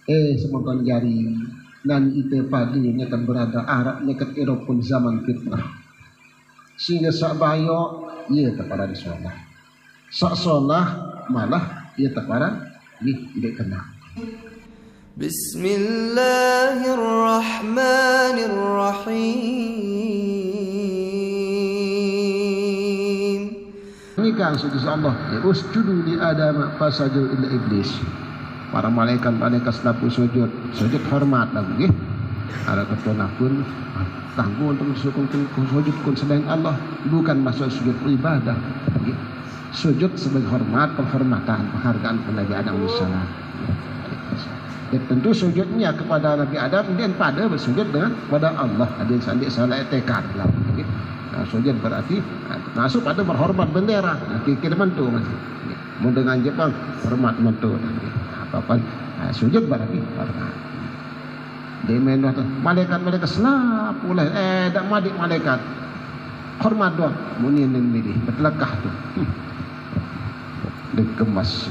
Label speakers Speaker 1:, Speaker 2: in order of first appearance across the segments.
Speaker 1: semoga jari nan ite padi nyakan berada arak nyakan Eropun zaman fitnah sehingga sak bayo ia teparan solah sak solah malah ia teparan tidak kena.
Speaker 2: Bismillahirrahmanirrahim.
Speaker 1: Ini kan sudah Allah usjudu li Adam fasajadu illa iblis. Para malaikat selaku sujud hormat lagi. Ada ketuna pun tangguh untuk sujud selain Allah bukan masuk sujud ibadah. Sujud sebagai hormat, penghormatan, penghargaan kepada Nabi Adam alaihissalam. Ya, tentu sujudnya kepada Nabi Adam dan pada bersujud dengan kepada Allah. Ada sandik salah etikar lah. Nah, sujud berarti masuk pada berhormat bendera. Kira mentu mas. Mau dengan Jepang hormat mentu. Apa-apa. Nah, sujud berarti hormat. Dia mendoa malaikat selap pula. Tak madik malaikat. Hormat doang. Munin dan milih. Bertelakah tu. Dikemas.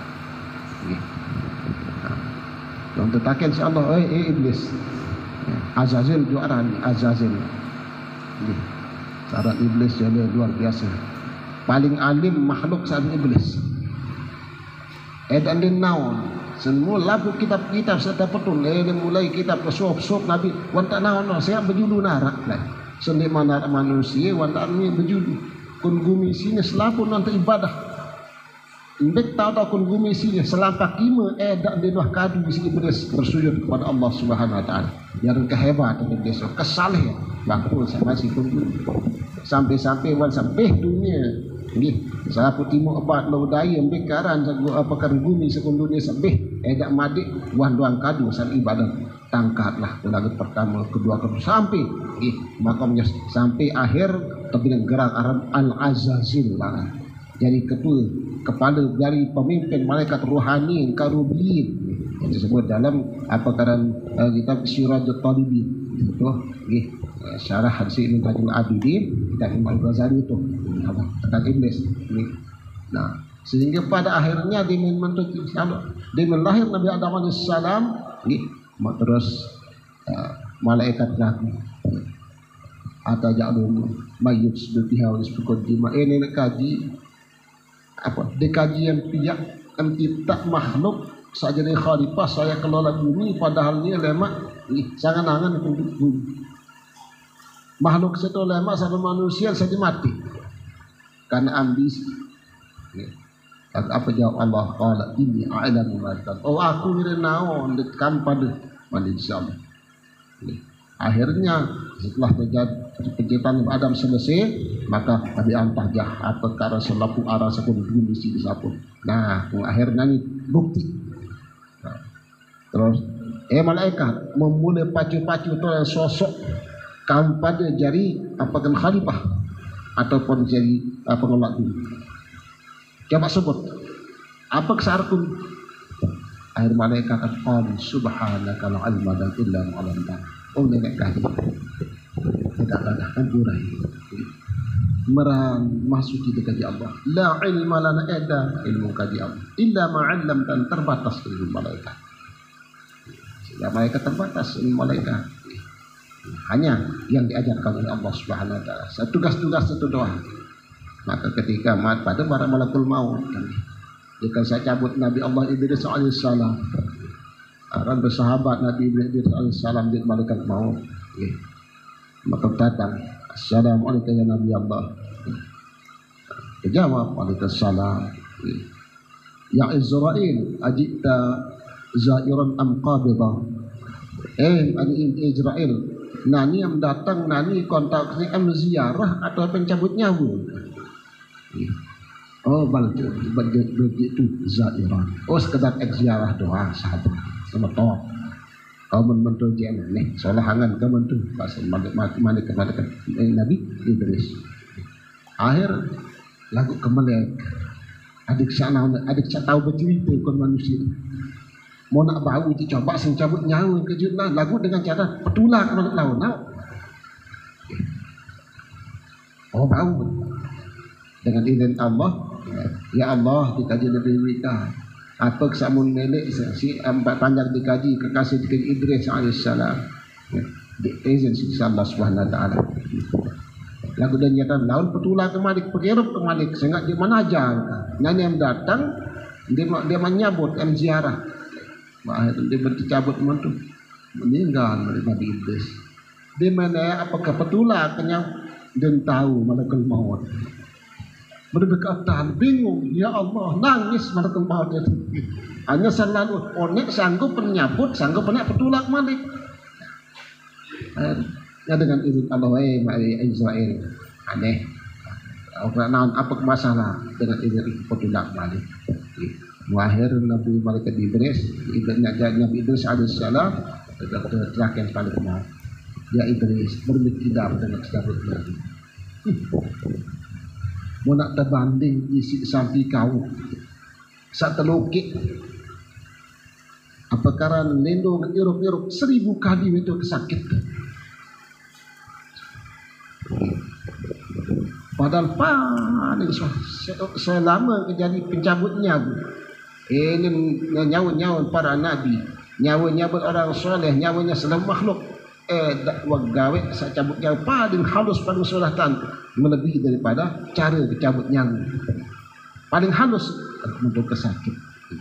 Speaker 1: Yang tetakin si Allah, iblis. Azazil juara ni, Azazil. Cara iblis jadi luar biasa. Paling alim makhluk saat iblis. Dan din naon. Semua lagu kitab-kitab serta petung. Mulai kitab kesuap-suap Nabi. Wanta naon, saya berjulu narak. Sendi mana manusia, wanta ni berjulu. Kun gumi sini selapu nanti ibadah. Mbek tahu kun gumi sini selampak kima dak dinuh kadu si iblis bersujud kepada Allah Subhanahu wa taala. Yang kehebatan iblis kesaleh bangkul sama si kunjung. Sampai-sampai wan sampai dunia nggih. Salapu timur abad lau daya mbek karan apa kan gumi sekun dunia sampai dak madik wan doang kadu san ibadah. Tangkatlah lagu pertama, kedua sampai nggih makamnya sampai akhir tebilang gerak Arab Al-Azazil lah. Jadi ketua kepala dari pemimpin malaikat rohani karubiyin yang disebut dalam apa karan kitab Sirajul Talibin itu syarah hadis Ibnu Tajul Abidin kitab Imam Ghazali itu tentang iblis. Nah sehingga pada akhirnya dia membentuk dia melahir Nabi Adam alaihissalam terus malaikat lagi atau ja'alum mayyut sedutiha wa isbukun jima ini kaji apa dikajian pihak pencipta makhluk saja dari khalifah saya kelola bumi padahal dia lemak sangat angan bumi makhluk itu lemak sama manusia saja mati karena ambisi apa jawab Allah qala inni a'lamu ma aku ni naon dekam pada manusia akhirnya setelah penciptaan Adam selesai maka Nabi Antahjah apa perkara selapu arah sekun bumi si disapun. Nah, akhirnya ni bukti. Terus malaikat memulai pacu-pacu tu sosok kaum pada jari apakah khalifah ataupun jari penolak bumi. Coba sebut apa kesarkun akhir malaikat qala subhanaka la ilma lana illa ma 'allamtana. Oh nenek kaji tidak ada ampurai meran masuk di kaji Allah la ilma lana ada ilmu kaji Allah illa ma'allam dan terbatas ilmu malaikat sehingga malaikat terbatas ilmu malaikat hanya yang diajarkan oleh Allah Subhanahu wa taala tugas-tugas satu doa maka ketika mat pada para malakul maut jika saya cabut Nabi Allah Idris alaihissalam orang bersahabat Nabi Idris alaihissalam di malaikat maut maka datang assalamualaikum ya Nabi Allah dijawab waalaikumsalam ya Israel ajita zairan am qabida Israel nani yang datang nani kontak am ziarah atau pencabut nyawa begitu zairan sekedar ziarah doa sahabat sama toh kau menentu dia nih soalnya hangan kau menentu pasal malik kepada Nabi Idris akhir lagu kemelek adik saya tahu bercerita kon manusia mau nak bau dicoba sing cabut nyawa kejutlah lagu dengan cara petulah ke balik laut bau dengan izin Allah ya Allah dikaji lebih kita Apa kesamun melek si empat panjang dikaji kekasih dikaji Idris alaihissalam. Di izin si Allah Subhanahu wa taala. Lagu dan nyata laun petulah kemalik pekirup kemalik sehingga di mana aja. Nani yang datang dia menyambut ziarah. Dia bercabut mantu meninggal Nabi Idris. Di mana apakah petulah kenyang dan tahu malaikat maut. Berdekatan bingung, ya Allah, nangis malaikat maut itu. Hanya selalu onek sanggup menyambut, sanggup petulah malik. Ya dengan izin Allah Israel aneh. Apa masalah dengan izin petulah malik. Wahir Nabi malaikat Idris, Nabi Idris alaihissalam terakhir paling mau. Ya Idris bermikidam dengan sedaput Nabi. Mau nak terbanding isi sampai kau saat terlukik apa karena lindung iruk-iruk 1000 kali itu kesakit. Padahal paling selama kejadian pencabutnya ini nyawa-nyawa para nabi, nyawa-nyawa orang soleh, nyawanya seluruh makhluk gawe saya cabutnya paling halus paling sulatan melebihi daripada cara dicabutnya paling halus untuk kesakit.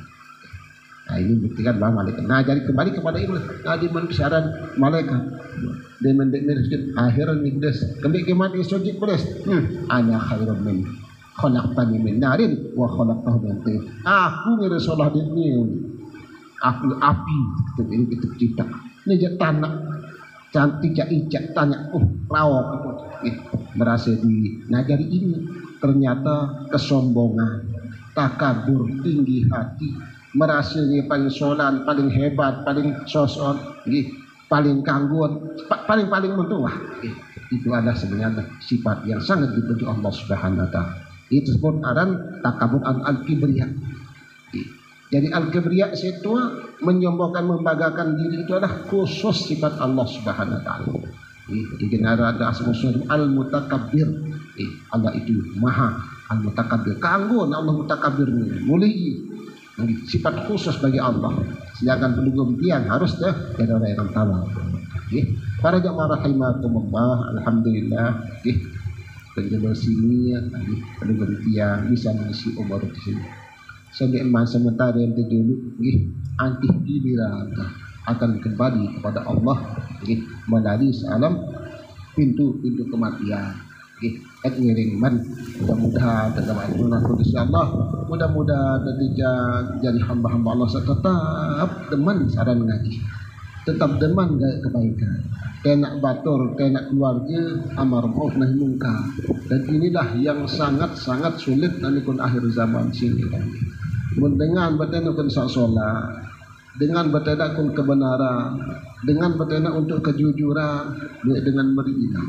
Speaker 1: Nah ini buktikan bahwa malaikat. Nah jadi kembali kepada Iblis. Tadi bersyarat malaikat. Dia mendengar akhiran Iblis. Kembali mati sujud Iblis. Ana khairun min khalaqtani min narin wa khalaqtahu min tin. Aku ni Rasulullah dunia. Aku api kita cipta. Ini je tanah cantik ijak tanya rawak berhasil di najari ini ternyata kesombongan takabur tinggi hati merasa dia paling solan paling hebat paling sosok paling kangguan paling mentua itu adalah sebenarnya sifat yang sangat dipuji Allah Subhanahu wa taala. Itu disebut aran takabur al-kibriya. Jadi al-kibriya itu menyombongkan membanggakan diri itu adalah khusus sifat Allah Subhanahu wa taala. Di general ada asma-usma al-mutakabbir. Allah itu maha al-mutakabbir. Kanggo Allah mutakabbir mulai sifat khusus bagi Allah. Sedangkan penduduk tiang harus dari orang yang tahu. Para jamaah rahimakumullah, alhamdulillah penjual sini penduduk tiang bisa mengisi umur di sini. Sampai masa sementara yang dulu anti giliran akan kembali kepada Allah melalui alam pintu-pintu kematian. Ngiring man mudah-mudahan dalam insyaallah mudah-mudahan jadi hamba-hamba Allah tetap demen saran ngaji, tetap demen kebaikan, tenak batur, tenak keluarga, amar ma'ruf nahi munkar. Dan inilah yang sangat-sangat sulit nanti pun akhir zaman sini. Dengan bertenakun salat, dengan bertenakun kebenaran, dengan bertenak untuk kejujuran, dengan beriman.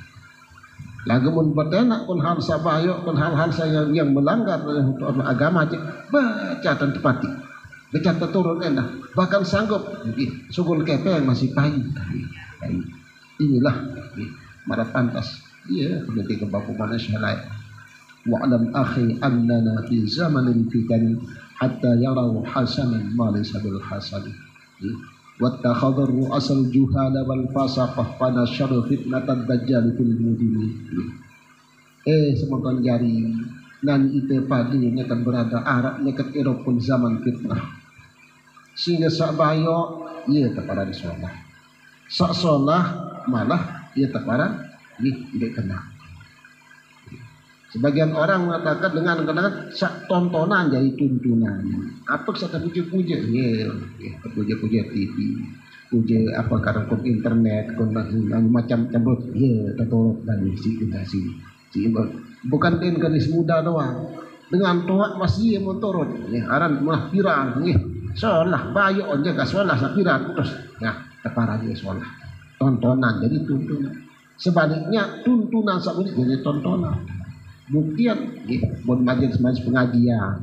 Speaker 1: Lagu bertenak pun hal sabayok pun hal-hal yang melanggar untuk agama aja baca dan tepati, baca terturun endah, bahkan sanggup sugul kepeng masih pahit. Inilah marah pantas. Iya, ketika baku manusia lain. Wa'lam akhi annana fi zamanin fitan hatta yarau hasanan ma laysa bil hasan. Wattakhadhar ru'asal juhala wal fasaqah fana syarru fitnatad dajjal fil mudini. Semoga jari nan itu padi nekat berada Arab nekat Eropa pun zaman fitnah. Sehingga sabayo ia teparan solah. Sak solah malah ia teparan tidak kena. Sebagian orang mengatakan dengan kadang-kadang sak tontonan jadi tuntunan. Apa saya puja-puja? Puja-puja TV, puja apa karena kon internet, kon macam cabut. Tato dan si bukan den gadis muda doang. Dengan tua masih mau turun. Aran malah pirang. Solah bayo aja ka solah sapirang terus. Nah, teparan dia solah. Tontonan jadi tuntunan. Sebaliknya tuntunan sabuni jadi tontonan. Buktian buat majelis pengajian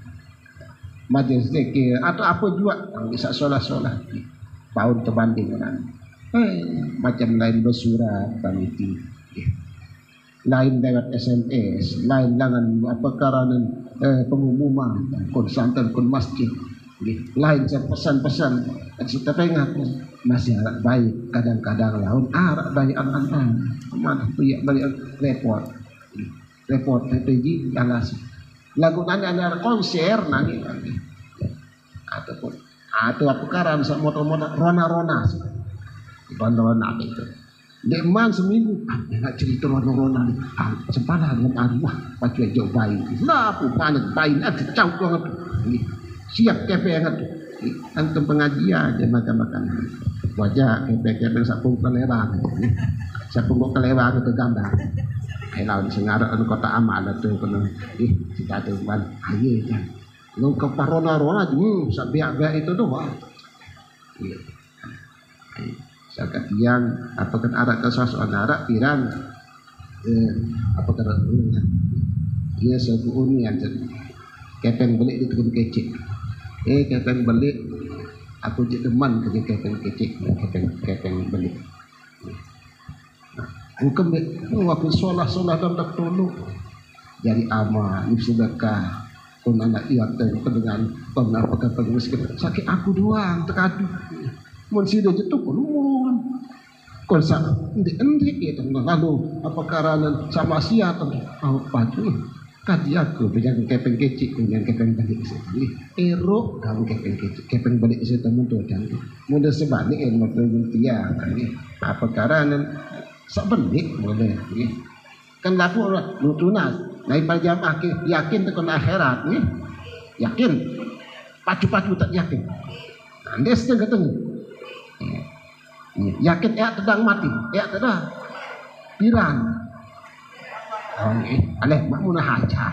Speaker 1: majelis zikir atau apa juga yang bisa solah-solah tahun terbanding kan macam lain bersurat panitia lain lewat SMS, lain dengan perkara pengumuman, kun santan kun masjid, lain saya pesan-pesan, kita pengat masih arak baik, kadang-kadang laun arak baik anak-anak, mana punya balik repot PPG alas, lagu nanya ada konser nanti, ataupun atau perkara bisa motor-motor rona-rona itu. Deman seminggu, nak cerita rona-rona ni, sepalah dengan wah pakai jauh bayi, lah pupanet bayi ada cau banget, siap kepe banget, antum pengajian je makan-makan, wajah kepe sapung kelewang, sapung kelewang itu gambar, kalau sengaja anu kota amal tu kena, kita tu kan, aye kan, lu ke rona-rona, sampai itu doang. Sakat yang apa kan arak ke sosokan arak pirang apa kan dia satu unian jadi kepeng beli di tukang kecik kepeng beli aku jadi teman ke kepeng kecik kepeng beli hukum aku solah dan tak tolong jadi amal ini sedekah pun anak iat dan dengan apa miskin sakit aku doang terkadu Monsido jetuk pun konsa endi itu lalu apa karena sama siapa apa tu kadi aku dengan kepeng kecik dengan kepeng balik sini ero kamu kepeng kecik kepeng balik sini teman tu dan mudah sebalik ilmu pengertian apa karena sebelik boleh kan laku lutunas naik pajam akhir yakin tekun akhirat ni yakin pacu-pacu tak yakin anda sedang ketemu yakin sedang mati sedang pirang aleh makmuna hajat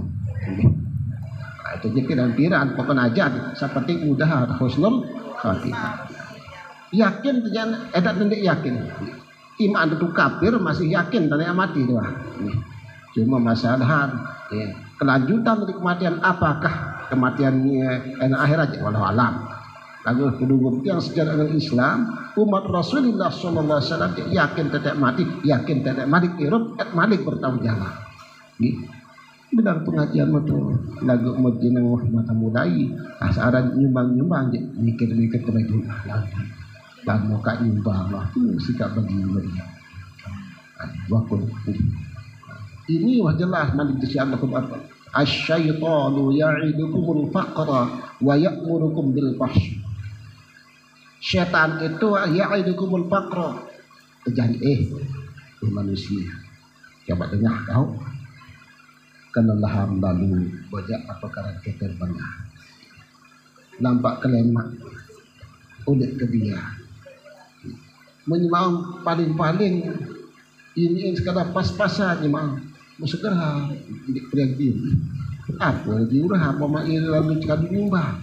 Speaker 1: itu jadi dan pirang pokoknya aja seperti mudah husnul khatimah yakin jangan edat nendik yakin iman itu kafir masih yakin tanya mati doang cuma masalah kelanjutan dari kematian apakah kematiannya akhirat walau alam. Lagu kedua yang sejarah dengan Islam umat Rasulullah SAW yakin tidak mati, yakin tidak malik irub, malik bertanggung jawab. Benar pengajian itu lagu mujinang mata mulai asaran nyumbang mikir-mikir kemajuan dan muka nyumbang lah sikap bagi dia. Waktu ini wah jelas malik disiap Allah. Asy-syaitanu ya'idukumul faqra wa ya'murukum bil fahsy. Syaitan itu ya'idukumul faqra. Jangan manusia. Coba dengar kau. Kelelahan lalu banyak apa karena keterbangan. Nampak kelemak. Ulit ke dia. Menyemang paling-paling ini sekadar pas-pasan memang. Segera diperhatikan apa diurah apa mak lalu cakap nyumbang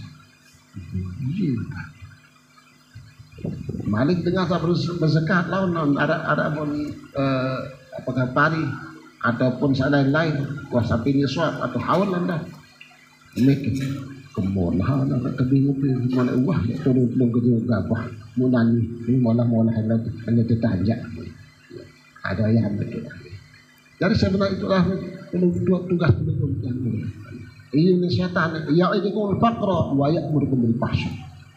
Speaker 1: Malik dengar tak berzakat lawan ada pun apakah pari ataupun lain kuasa pilih suap atau hawan anda mikir kemolah nak kebingung mana wah turun ke juga apa munani molah hanya tertajak ada yang betul. Dari sebenarnya itulah dua tugas pendukung yang mulia. Ini syaitan, ya'idukumul faqra wa ya'murukum bil fahsy.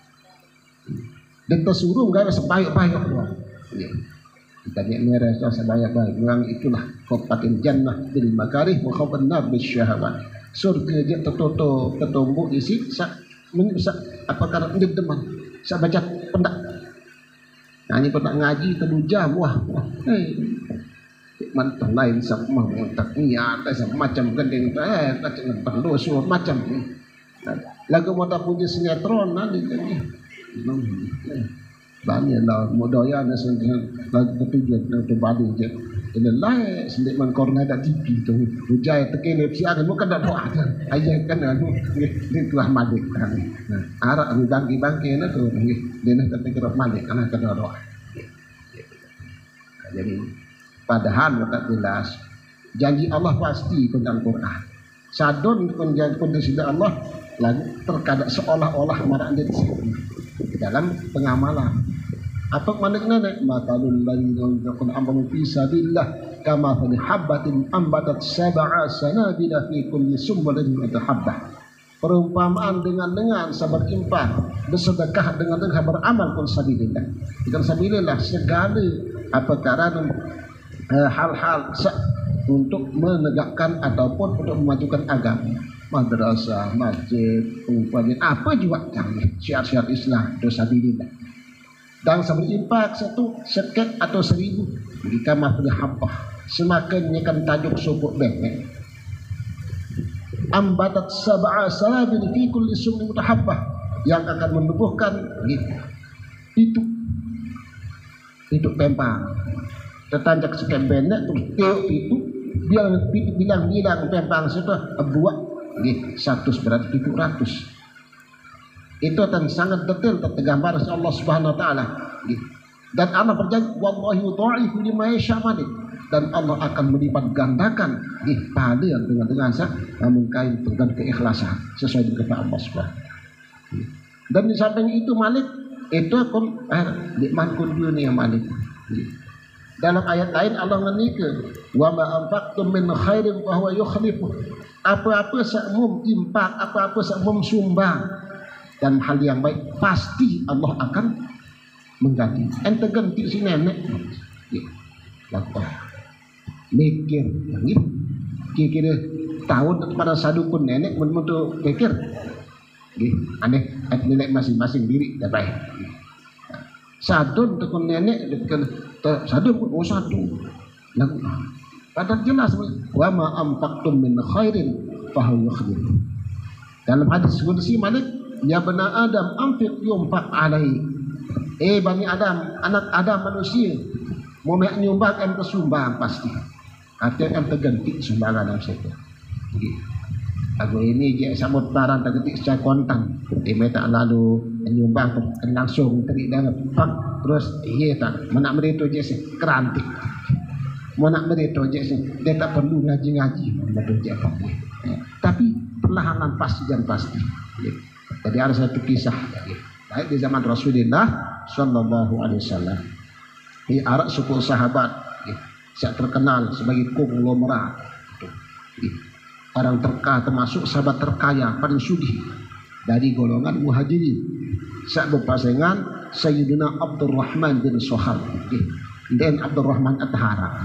Speaker 1: Dan tersuruh enggak sebaik-baik doang. Kita ni meres sebaik-baik. Memang itulah khofatil jannah bil makarih wa khofan nar bis syahawat. Surga je tertutup ketumbuk isi apa karena ndek teman. Saya baca pendak. Nah ini pendak ngaji 3 jam wah. Mantap lain sama tak niat macam gendeng kacang perlu suruh macam lagu mau tak punya sinetron nanti banyak lah modalnya sendiri lagu ketujuan itu balik je ini lah sendiri mengkorna ada TV tu hujai tekin siang bukan ada doa aja kan ini telah malik arah bangki na tu dia nak tapi kerap malik karena kena doa jadi padahal tak jelas janji Allah pasti tentang Quran sadun pun sudah Allah lalu terkadang seolah-olah marah di dalam pengamalan Apa makna nenek? Matalul ladzina yunfiquna amwalahum fi sabilillah kamathali habbatin ambatat sab'a sanabila fi kulli sumbulatin mi'atu habbah. Perumpamaan dengan sabar infak, bersedekah dengan beramal pun sabilillah. Dengan sabilillah segala perkara hal-hal untuk menegakkan ataupun untuk memajukan agama, madrasah, masjid, pengumpulan apa juga kami syiar-syiar Islam itu sabilillah. Dan sabar infak satu sekat atau 1000 jika mahfud habbah semakin nyekan tajuk sopok bebek ambatat sab'a salabil fi kulli sumni mutahabbah yang akan menumbuhkan itu pempang tetanjak sekian benek terus itu bilang pempang sudah buat 100 berarti 700. Itu akan sangat detail tergambar oleh Allah Subhanahu wa taala. Dan Allah berjanji wallahi yudha'ifu liman yasha' dan Allah akan melipat gandakan pahala dengan mengkain dengan keikhlasan sesuai dengan kehendak Allah Subhanahu. Dan di samping itu Malik itu akan nikmat dunia Malik. Dalam ayat lain Allah mengancam wa ma anfaqtum min khairin fa huwa yukhlifu. Apa-apa sakmum infak, apa-apa sakmum sumbang dan hal yang baik pasti Allah akan mengganti. Ente ganti si nenek. Lakukan. Mikir, kira-kira tahun pada sadukun nenek untuk pikir. Aneh, nenek masing-masing diri dah baik. Sadun tekun nenek, sadun pun satu. Lakukan. Padahal jelas wa ma anfaqtum min khairin fa huwa yukhlifu. Dalam hadis qudsi Malik, ya bani Adam anfiq yunfaq alaihi. Bani Adam, anak Adam manusia, mau nyumbang em kesumbang pasti. Artinya em terganti sumbangan dalam situ. Aku ini dia samut barang terganti secara kontan. Minta lalu nyumbang langsung tadi dah pak terus tak mana mereka je kerantik. Mana mereka je dia tak perlu ngaji-ngaji betul je apa. Tapi perlahanan pasti dan pasti. Jadi ada satu kisah baik di zaman Rasulullah Sallallahu Alaihi Wasallam. Di Arab suku sahabat yang terkenal sebagai konglomerat, orang terkaya termasuk sahabat terkaya paling sugih dari golongan muhajirin. Saat berpasangan Sayyidina Abdurrahman bin Sohar dan Abdurrahman At-Tahara.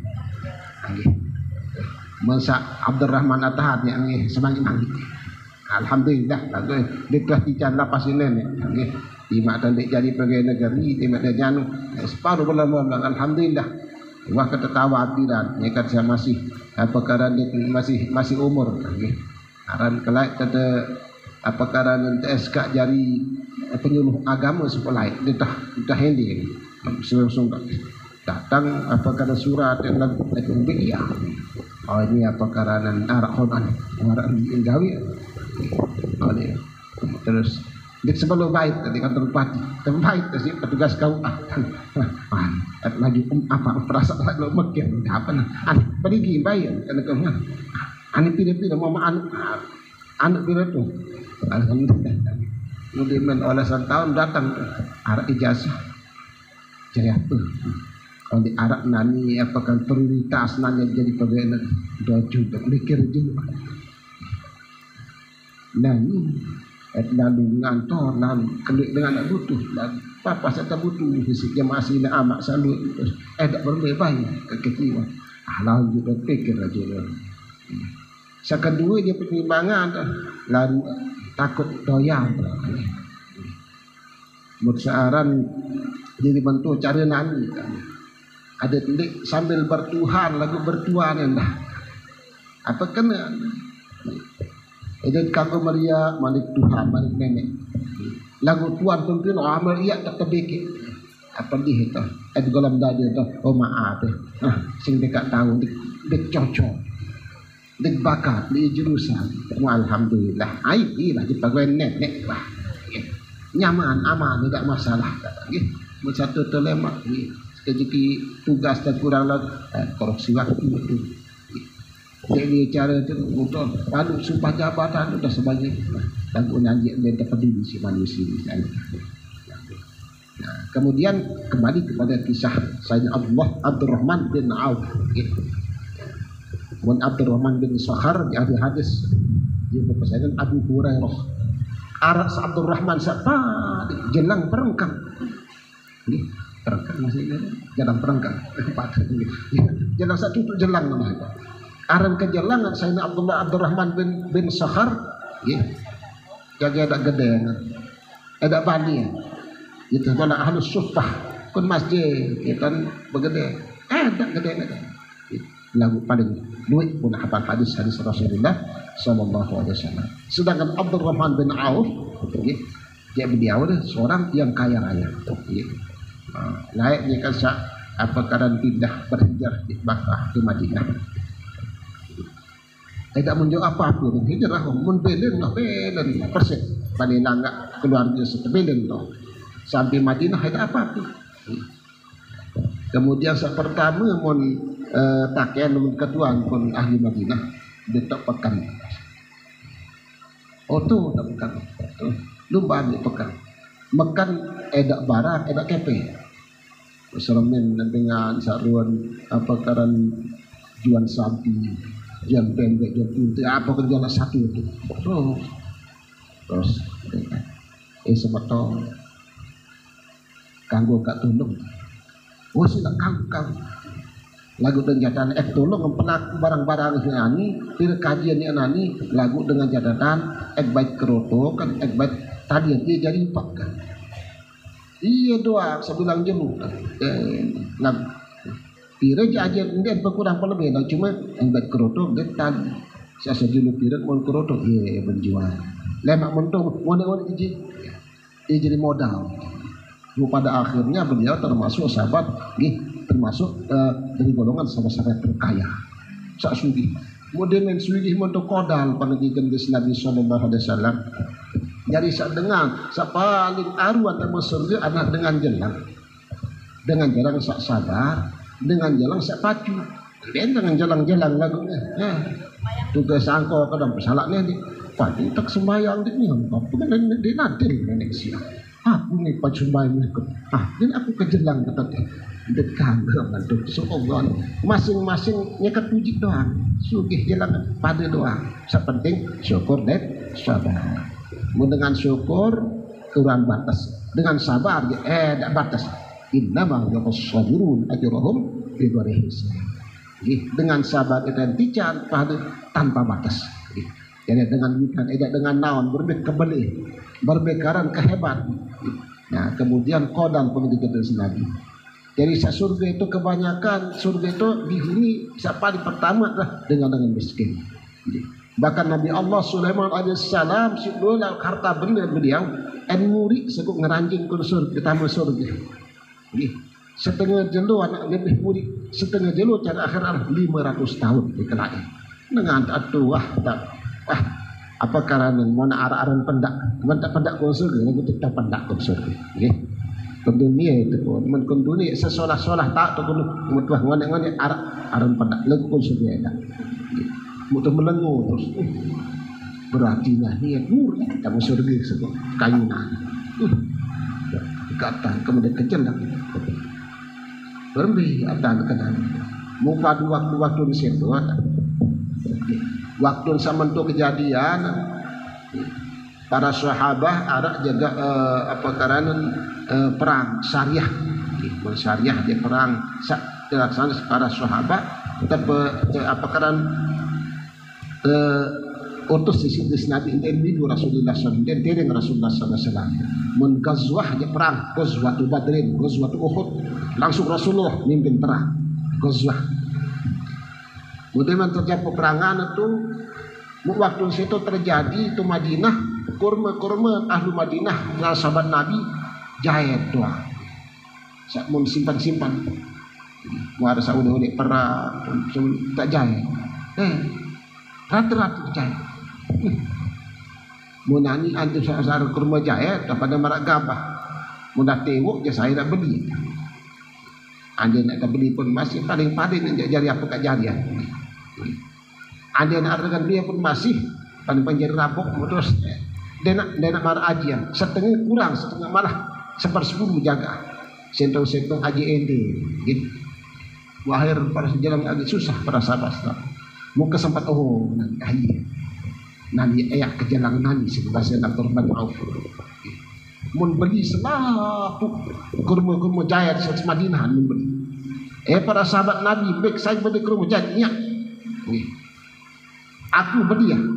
Speaker 1: Masa Abdurrahman At-Tahar yang semakin mandi. Alhamdulillah, dia telah dican lapas ini nih. Timak dan jadi pegawai negeri, timak dan janu. Separuh bulan alhamdulillah. Wah ketetawa dan mereka saya masih perkara masih umur. Aran kelai kata perkara nanti SK jari penyuluh agama sekolah dia dah handy. Sungguh datang apakah surat yang lebih ya. Oh ini perkara nan arak honan orang gawi. Terus di sebelum baik tadi kantor bupati terbaik sih petugas kau lagi apa perasaan lagi mekir apa nih pergi bayar karena kau ane pilih-pilih mau anak pilih tu alhamdulillah kemudian oleh 1 tahun datang arah ijazah jadi apa kalau di Arab nani apakah prioritas nani jadi pegawai negeri 2 juta mikir juga nani lalu ngantor lalu kelik dengan anak butuh dan papa saya tak butuh fisiknya masih nak amak salut tak berbebas kekecilan lalu juga pikir aja yang kedua dia pertimbangan lalu takut doyan bersaaran jadi bentuk cara nani ada telik sambil bertuhan lagu bertuan dah apa kena Eden kanggo Maria Malik Tuhan Malik nenek lagu tuan pimpin amal iya tak tebiki apa di itu dalam dada itu oh maaf sing dekat tahu dek cocok dek bakat di jurusan alhamdulillah aib lah di pegawai nenek lah nyaman aman tidak masalah satu telemak rezeki tugas dan kurang lagi korupsi waktu itu. Jadi cara itu untuk lalu sumpah jabatan sudah sebagai dan nyanyi dan terpeduli si manusia. Nah, Kemudian kembali kepada kisah Sayyidina Abdurrahman bin Auf. Mun Abdurrahman bin Sakhar di hadis dia berpesan Abu Hurairah. Arak sa Abdurrahman siapa jelang perengkang. Perengkang masih jelang perengkang. Jelang satu itu jelang namanya. Aran kejelangan Sayyidina Abdurrahman bin Sakhar. Jaga ada gede, ada bani. Itu mana ahlus suffah kun masjid kan begede. Ada gede. Lagu paling duit pun hafal hadis Rasulullah sallallahu alaihi wasallam. Sedangkan Abdurrahman bin Auf dia beliau seorang yang kaya raya. Naik dia kan apakaran pindah berhijrah di Makkah ke Madinah. Tidak menjawab apa-apa hijrah mun belen lah belen persen balilang keluarga setebelen loh. Sampai Madinah ada apa-apa. Kemudian saat pertama mun takian mun ketuan pun ahli Madinah detak pekan. Oh tu tak pekan. Lumba ambil pekan. Makan edak barat edak kepe. Seramin dengan saruan apa karan jual sapi, jual pendek, jual putih, apa kerja satu itu. Terus sebetulnya kanggo gak tolong. Oh sila kang lagu dengan jadatan tolong penak barang-barang ini pir kajian ini lagu dengan jadatan baik keroto kan baik tadi dia jadi empat kan. Iya doa sebilang jemu. Lagu pira aja dia berkurang lebih lah cuma baik keroto dia tadi saya sejulu pira mau keroto berjual. Lemak mentung mau jadi modal. Pada akhirnya beliau termasuk sahabat, termasuk dari golongan sahabat-sahabat terkaya. Sak sugih, modern sugih untuk kodal pada digendis Nabi Sallallahu Alaihi Wasallam. Jadi sak dengan sak paling aruan dan surga anak dengan jalan sak sabar, dengan jalan sak pacu, dan dengan jalan-jalan lagunya. Tugas angko kadang pesalaknya di, pagi tak sembayang di ni, apa kan di nadil nenek siang. Aku ni pacumbai mereka. Dan aku kejelang kata dekat bantu. So Allah masing-masing nyekat puji doang. Sugih jelang pada doa. Sepenting syukur dan sabar. Dengan syukur kurang batas. Dengan sabar tak batas. Innama yasaburun ajrahum bighairi hisab. Dengan sabar dan tijan pada tanpa batas. Jadi dengan naon berbeda kebeli, berbekaran kehebat. Nah kemudian kodam pun dikatakan Nabi. Jadi surga itu kebanyakan surga itu dihuni paling pertama adalah dengan miskin. Bahkan Nabi Allah Sulaiman alaihissalam sebelum harta benda beliau muri sekuk ngeranjing kun surga tamu surga. Setengah jelu anak lebih murid setengah jelu cara akhir 500 tahun dikelai. Dengan atuah tak apa karena mana arah-arah pendak kun surga lagu tetap pendak kun surga. Dunia itu pun men dunia sesolah-solah tak tu kun mutuah ngone arah pendak lagu kun surga tak. Mutuh melengu terus. Berarti nah niat murid kamu surga sebab kayunan. Kata kemudian kejelang. Berbi atan kenan. Muka waktu di situ waktu samantu kejadian para sahabat ada jaga karena perang syariah syariah dia perang dilaksanakan para sahabat karena utus di Nabi individu Rasulullah SAW dan dereng Rasulullah SAW menggazwah dia perang gazwatu Badrin gazwatu Uhud langsung Rasulullah mimpin perang gazwah. Kemudian terjadi peperangan itu waktu situ terjadi itu Madinah kurma ahlu Madinah sahabat Nabi jahit doa mau simpan mau ada udah perang tak jahit rata-rata jahit mau nani antum sahar kurma jahit pada marak gabah mau dah tewok je saya nak beli anda nak beli pun masih paling-paling jari apa kat jarian. Anda nak dengan dia pun masih paling penjari rabok terus dia nak marah ajian setengah kurang setengah malah 1/10 jaga Sentong-sentong aji ende gitu. Akhir pada jalan agak susah pada sahabat. Mau kesempat nanti ayak ke jalan nanti sebenarnya Dr. Rahman Auf. Mun beli selapuk kurma jaya di Madinah mun beli. Para sahabat Nabi baik saya beli kurma jaya. Aku beli ya.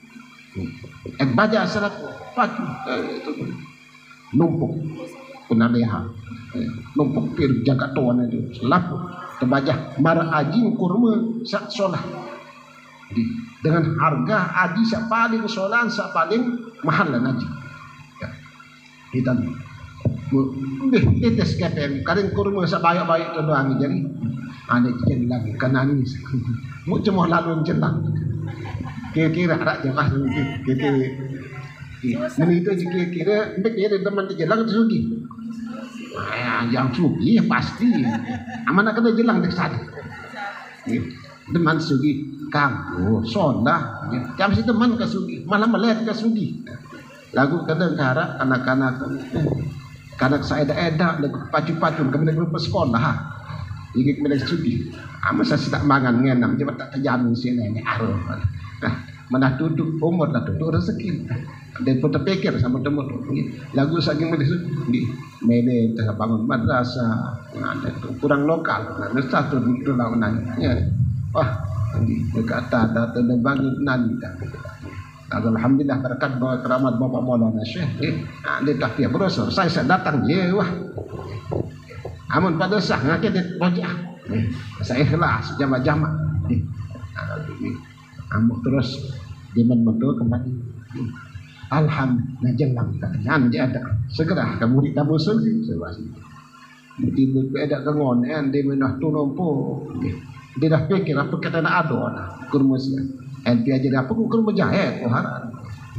Speaker 1: Baca salat pagi numpuk penabeha. Numpuk pir jaga tuan itu selapuk terbaca mar ajin kurma sak solah. Dengan harga aji sak paling solan sak paling mahal lah aji. Kita tetes kepeng kadang kurma sak bayak-bayak tu doang jadi ada jadi lagi kananis. Mu cuma lalu jelang. Kira-kira ada jemaah kita ini itu kira-kira mbek dia teman jelang sugi. Yang sugi pasti. Amanah kena jelang dek sana. Teman sugi kamu solah. Jam si teman ke sugi malah melihat ke sugi. Lagu kadang harap anak-anak kadang saya eda lagu pacu-pacu kemudian grup sekolah. Iki kemudian sugi. Masa tak mangan ngenam cuma tak terjamin sini ini aruh. Nah, mana duduk umur lah duduk rezeki. Dan pun terpikir sama temu lagu saking medis di mede tak bangun madrasah. Ada tu kurang lokal. Nah, satu itu lawanan. Ya. Wah, di dekat ada bangun nanti. Alhamdulillah berkat bawa keramat Bapak Maulana Syekh. Dia tahfiah brosur. Saya datang ye wah. Amun pada sah ngake dia rojah. Saya ikhlas jama-jama. Amuk terus diman betul kembali. Alhamdulillah jelang katanya ada segera kamu ditamu sendiri sebasi. Tiba ada kengonan dia menah tunompo. Dia dah fikir apa kata nak ado nak kurmus. Enti aja apa kurmus jahit haran.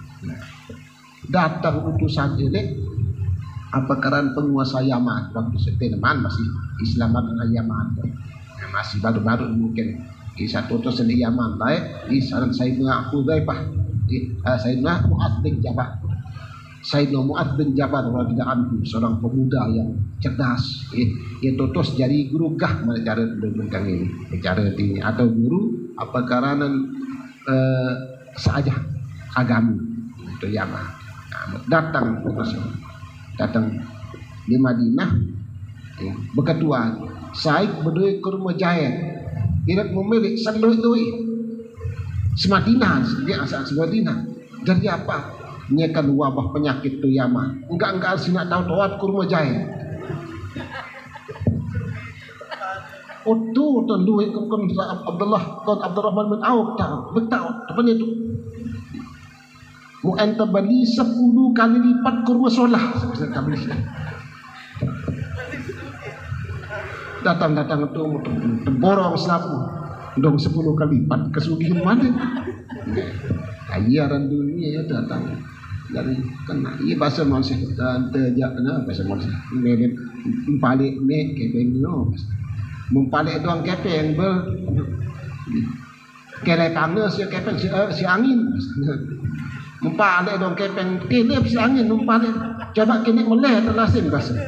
Speaker 1: Datang utusan jelek apa karan penguasa Yaman waktu seteman masih Islam dan Yaman. Masih baru-baru mungkin satu utusan di Yaman baik di saran Sayyidina Hudzaifah Sayyidina Mu'adz bin Jabal Sayyidina Mu'adz bin Jabal radhiyallahu anhu seorang pemuda yang cerdas dia tutus jadi guru kah cara tentang ini cara ini atau guru apa karena saja agama itu Yaman datang di Madinah berketua Said berdua kurma jahit tidak memilih selui Semadinah dia asal Semadinah jadi apa nyekan wabah penyakit tu Yaman enggak sih nak tahu tawat kurma jahit Utu tendui kon Abdullah kon Abdurrahman bin Auf tahu betul apa itu mu enta beli 10 kali lipat kurma solah datang itu borong selapu dong 10 kali lipat kesugihan mana ayaran dunia ya datang dari kena iya bahasa manusia dan terjakna bahasa manusia ini empalik me kepeng no mempalik doang kepeng ber kere kana si kepeng si angin mempalik doang kepeng kelep si angin mempalik coba kini meleh terlasin bahasa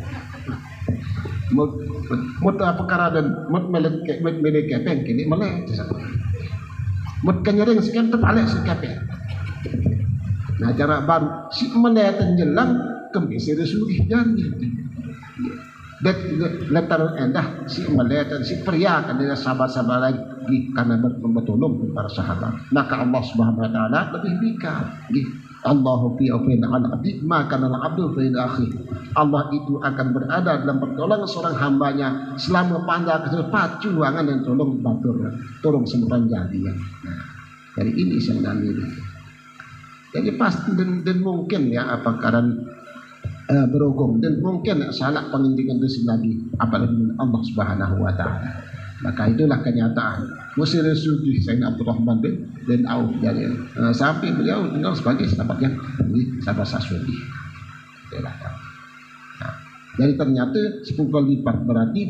Speaker 1: mut perkara dan mut melek kepeng kini melek mut kenyering sekian terbalik sekepeng. Nah cara baru si melek tenjelang kembali resuli janji. Letar endah si melek dan si pria kan dia sabar-sabar lagi karena bertolong para sahabat. Maka Allah Subhanahu Wa Taala lebih bika. Allahu fi afin al-abdi maka al-abdu fi akhi. Allah itu akan berada dalam pertolongan seorang hambanya selama pandang perjuangan dan tolong semburan jadi. Nah, dari ini sebenarnya. Jadi pasti dan mungkin ya apa karan berogong dan mungkin salah pengindikan itu lagi apalagi Allah Subhanahu Wa Taala. Maka itulah kenyataan. Musir Sudi Sayyidina Abdurrahman bin Auf dari sampai beliau tinggal sebagai sahabat yang sahabat Sudi. Nah, jadi ternyata 10 kali lipat berarti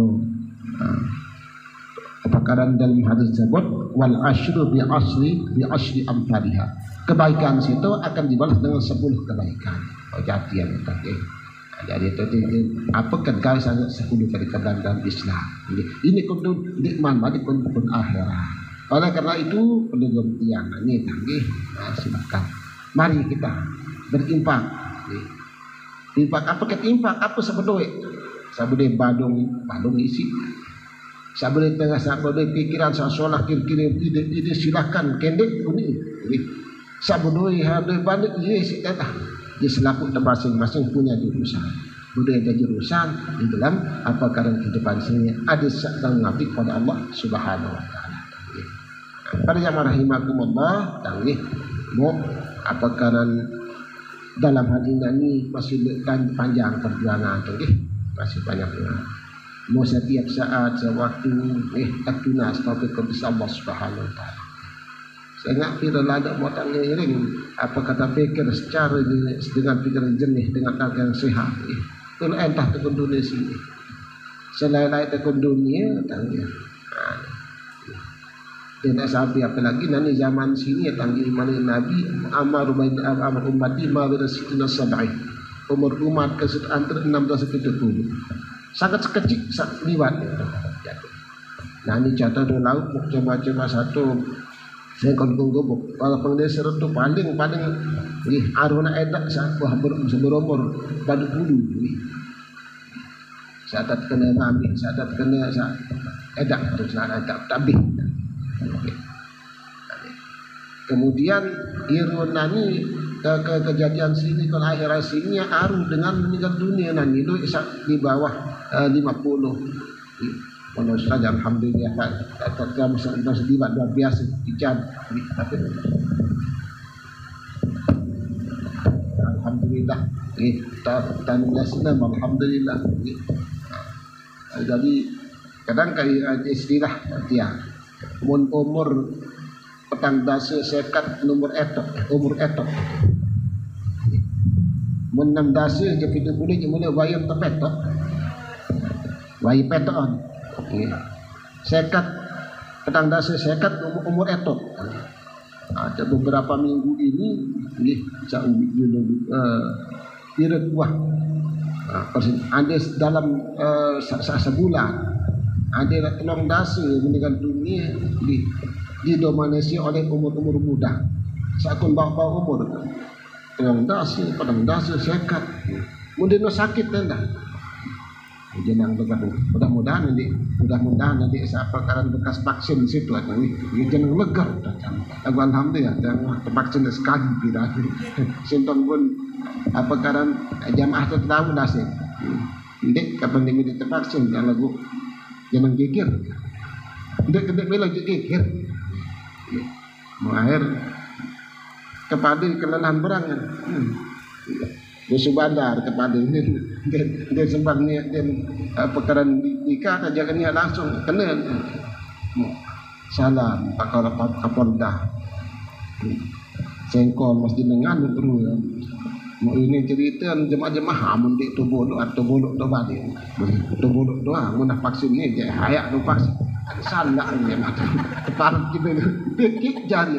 Speaker 1: perkataan dalam hadis tersebut wal asyru bi asri amsalha. Kebaikan situ akan dibalas dengan 10 kebaikan. Jatian tadi. Jadi tadi apa kan kau sangat 10 kali dalam Islam. Jadi, ini kudu nikmat di pun akhirat. Oleh karena itu perlu gentian ini tanggi. Silakan. Mari kita berinfak. Infak apa ket infak apa sebedoi? Sabede badung isi. Sabede tengah sabede pikiran sasolah kira-kira ide silakan kendek ini. Sabedoi hadoi balik ye si tetah. Dia selaku masing-masing punya jurusan. Budaya ada jurusan di dalam apa karena kehidupan sini ada sedang mengabdi kepada Allah Subhanahu wa taala. Pada zaman rahimakumullah tangih mau apa karena dalam hal ini masih panjang perjuangan tangih masih banyak mau setiap saat sewaktu tunas taufiq kepada Allah Subhanahu wa taala. Saya nggak kira ada motong iring apa kata pikir secara dengan pikiran jernih dengan akal yang sehat itu entah tekun dunia sini selain tekun dunia tanggung tidak sampai apalagi nanti zaman sini ya tanggung mana Nabi amar ummati ma berasitina sab'i umur umat ke antara 16 ke 70 sangat kecil sangat liwat nah ini catat laut coba-coba satu saya kon gobok kalau pengdesa itu paling aruna edak sah berumur badu bulu saat kena ngambil saat kena edak terus edak tabih kemudian irunani kejadian sini kalau akhirat sini aru dengan meninggal dunia nanti itu di bawah 50 menurut saja alhamdulillah kamu masih di luar biasa ijan tapi alhamdulillah kita tanusna alhamdulillah jadi kadang kali istilah dia umur petang dasi sekat umur etok menam dasi je pitu pulih je mulai bayar tepetok bayi peton sekat petang dasi sekat umur etok ada beberapa minggu ini irit buah ada dalam sebulan ada telung dasi meninggal dunia didominasi oleh umur muda sakun bawa umur telung dasi petang dasi sekat mungkin sakit tenda jenang bergabung mudah-mudahan nanti siapa karena bekas vaksin di situ atau ini jenang lega aku alhamdulillah dan vaksin sekali tidak simptom pun apa karena jamaah tertahu nasi ini kapan diminta vaksin yang lagu jenang gigir tidak bela gigir mengakhir kepada kelelahan berangan Musuh bandar kepada ini dia sempat niat dan perkara nikah aja kan langsung kena salam pakar Kapolda sengkol mesti dengan perlu mau ini cerita jemaah-jemaah amun di tubuh atau bolok do balik tu bolok doang mun vaksin ni je hayak tu vaksin salah ni mata tepat kita pikir jari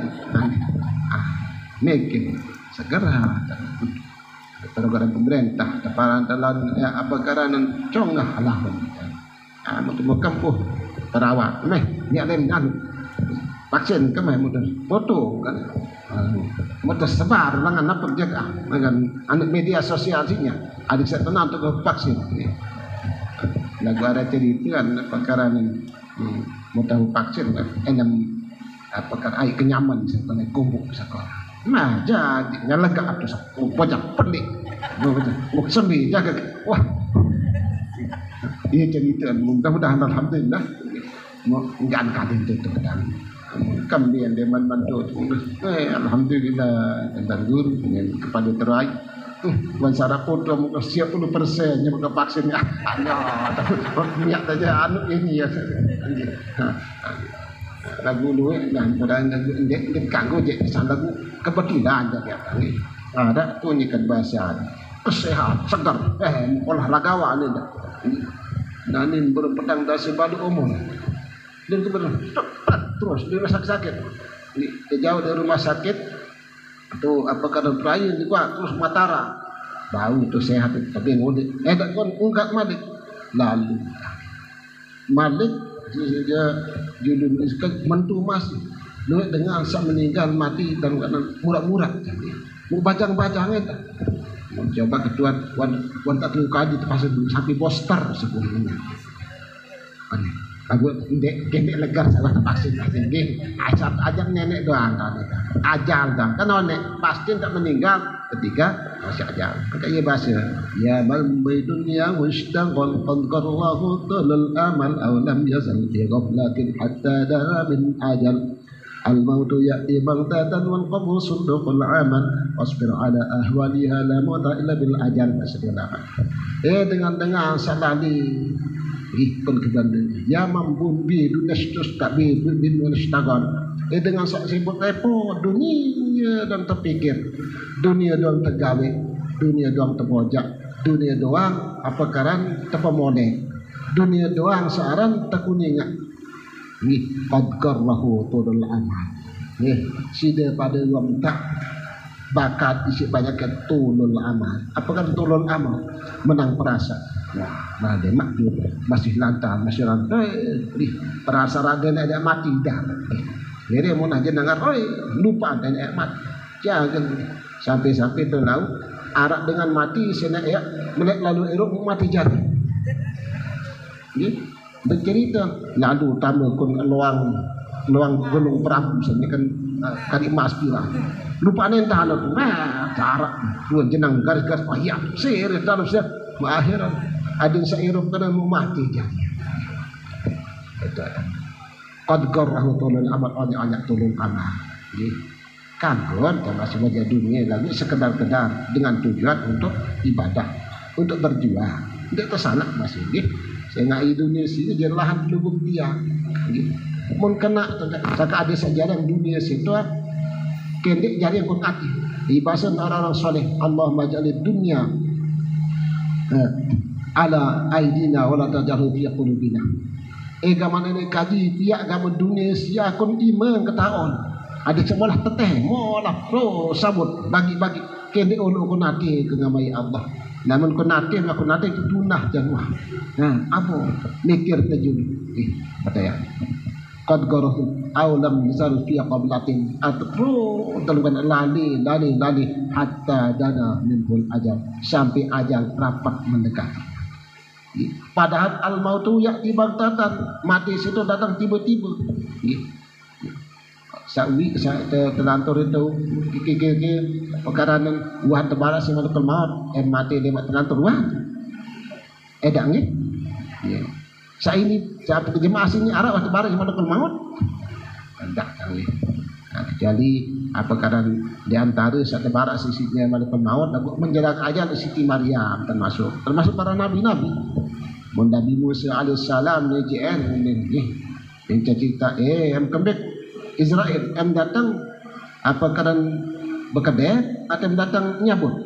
Speaker 1: mungkin segera program pemerintah teparan dalam apa karena congah lah mau kampuh terawat ni ada yang vaksin ke mah mudah foto kan mudah sebar dengan apa jaga dengan anak media sosial sihnya adik saya tenang untuk vaksin lagu ada cerita kan perkara ni mau tahu vaksin enam perkara ai kenyaman sekolah kumpul sekolah nah jadi lega atau pojok pelik mau sembi jaga wah ini cerita mudah-mudahan alhamdulillah mau enggak kadin itu dan kemudian dia membantu alhamdulillah dan guru dengan kepada terai wawancara foto muka siap 10% nya muka vaksin niat saja anu ini ya lagu lu dan pada ndek kanggo je lagu kebetulan jadi ada punya kebiasaan sehat segar olahragawan ini dan ini berpedang dasi badu umum dan kemudian cepat terus di rumah sakit jauh dari rumah sakit atau apa kadang terakhir juga terus Matara bau itu sehat tapi ngudik tak kon ungkat Malik lalu Malik dia judul mentu mas duit dengan sak meninggal mati dan murah-murah mau bacang-bacangnya tak coba ketua wan tak tahu kaji terpaksa sampai poster sebenarnya aneh aku dek legar salah terpaksa gini ajak nenek doang ajal kan nenek pasti tak meninggal ketika masih ajal kayak bahasa ya bal dunya wastaqal qadqallahu tulul amal aw lam yazal fi ghaflatin hatta dara min ajal al mautu ya'ti baghtatan wal qabru sunduqul amal wasbir ala ahwaliha la mauta illa bil ajal maksudnya dengan salali ikon kebandanya ya mambun bi dunastus tak bi bin mustagan dengan sibuk repot dunia dan terpikir dunia doang tergawe dunia doang terbojak dunia doang apa karan terpemone dunia doang searan terkuningat ni qadqarlahu tudul amal sida pada wam tak bakat isi banyak tulul amal apa kan tulul amal menang perasa nah dia mak masih lantar masih rantai perasa ragen ada mati dah jadi mau aja dengar lupa dan mati jangan sampai tu lalu arak dengan mati sena ya melek lalu erok mati jatuh bercerita lalu tamu kun luang gunung Prabu sini kan kali mas pira lupa nih entah tu cara dua jenang garis-garis payah serius dalam siap akhiran ada seirup kena mau mati jadi itu qadqarlahu tulul amal banyak tulul amal kanggon dan masih baca dunia lagi sekedar-kedar dengan tujuan untuk ibadah untuk berjuang tidak tersalah masih sehingga dunia sini jadi lahan lubuk dia mun kena saka ada sejarah dunia situ kendek jari yang kunati bahasa orang-orang soleh Allah majalid dunia ala aidina wala tajahu fi qulubina gaman ini kaji tiak gaman dunia sia kun imang ketaon ada sebelah teteh molah pro sabut bagi-bagi kene ulu kunati ke ngamai Allah namun kunati itu tunah janwah apa mikir tajun kata ya qad garahu aw lam yasal fi qablatin atru telukan lali hatta dana minhul ajal sampai ajal rapat mendekati padahal al mautu ya'ti baghtatan mati situ datang tiba-tiba sawi telantur itu kiki perkara nan wah tebara sing malakul maut mati dia telantur wah edak nggih saya ini siapa jemaah sini arah waktu baru cuma malakul maut enggak nggih kecuali apa kadang di antara satu barat sisinya malakul maut aku menjarak aja Siti Maryam termasuk para nabi-nabi Nabi Musa alaihissalam ni JN yang cerita yang kembali Israel yang datang apa kadang berkedai atau datang nyabut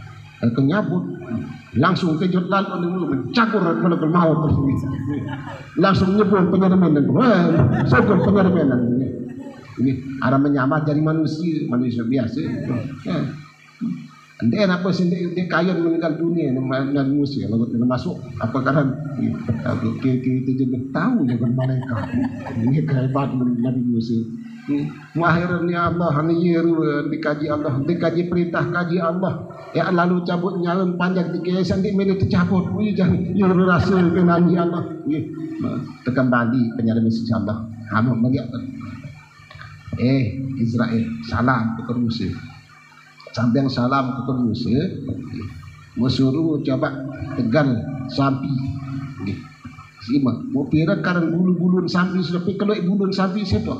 Speaker 1: langsung kejut lalu mencakur malakul maut langsung nyebut penyermenan sokong penyermenan ini arah menyamar jadi manusia biasa Anda apa sih dia kaya meninggal dunia dengan musia lalu masuk apa kan kita jadi tahu jangan mereka ini kehebat Nabi Musa akhirnya Allah dikaji Allah dikaji perintah kaji Allah ya lalu cabut nyalon panjang tiga sandik milih tercabut jangan yang rasul kenangi Allah tekan bali penyadap insyaallah hamu melihat Israel salam ke Musa sampai salam ke Musa musuruh coba tegal sampi simak mau pira karang bulu-bulun sampi sudah kalau bulun sampi situ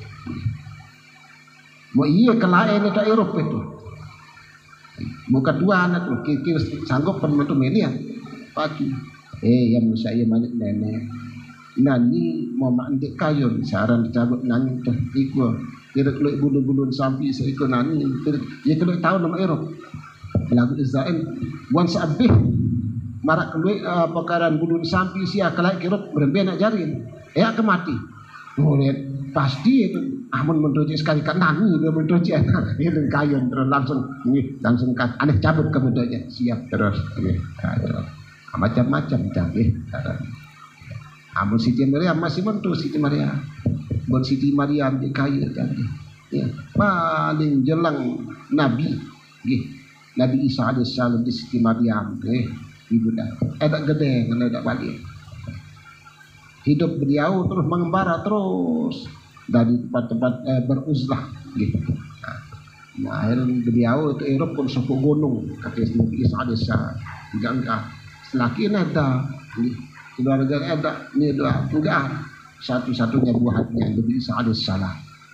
Speaker 1: mau iya kelain itu Eropa itu mau kedua anak tuh kira sanggup penutup media pagi yang Musa iya malik nenek nani mau mandik kayu saran dicabut nani tuh ikut kira kalau bulu-bulun sampai seikut nani ya kalau tahu nama Eropa lagu Israel wan sabih marak keluar pekaran bulun sampai sia kelai kirut berembe nak jarin kemati Murid pasti itu amun mendoji sekali kan nangis dia mendoji itu kayun terus langsung kan aneh cabut ke mendoji siap terus macam-macam canggih. Amun Siti Maryam masih mentu Siti Maryam. Bon Siti Maryam di kayu canggih. Ya, paling jelang Nabi, Nabi Isa alaihissalam di Siti Maryam, ibu dah. Ada gede, ada balik. Hidup beliau terus mengembara terus dari tempat-tempat beruzlah, Nah, akhirnya beliau itu Eropa pun sepuh gunung kata Nabi Isa alaihissalam. Enggak. Selaki ada, keluarga ada, ini doa enggak. Satu-satunya buah hatinya Nabi Isa alaihissalam.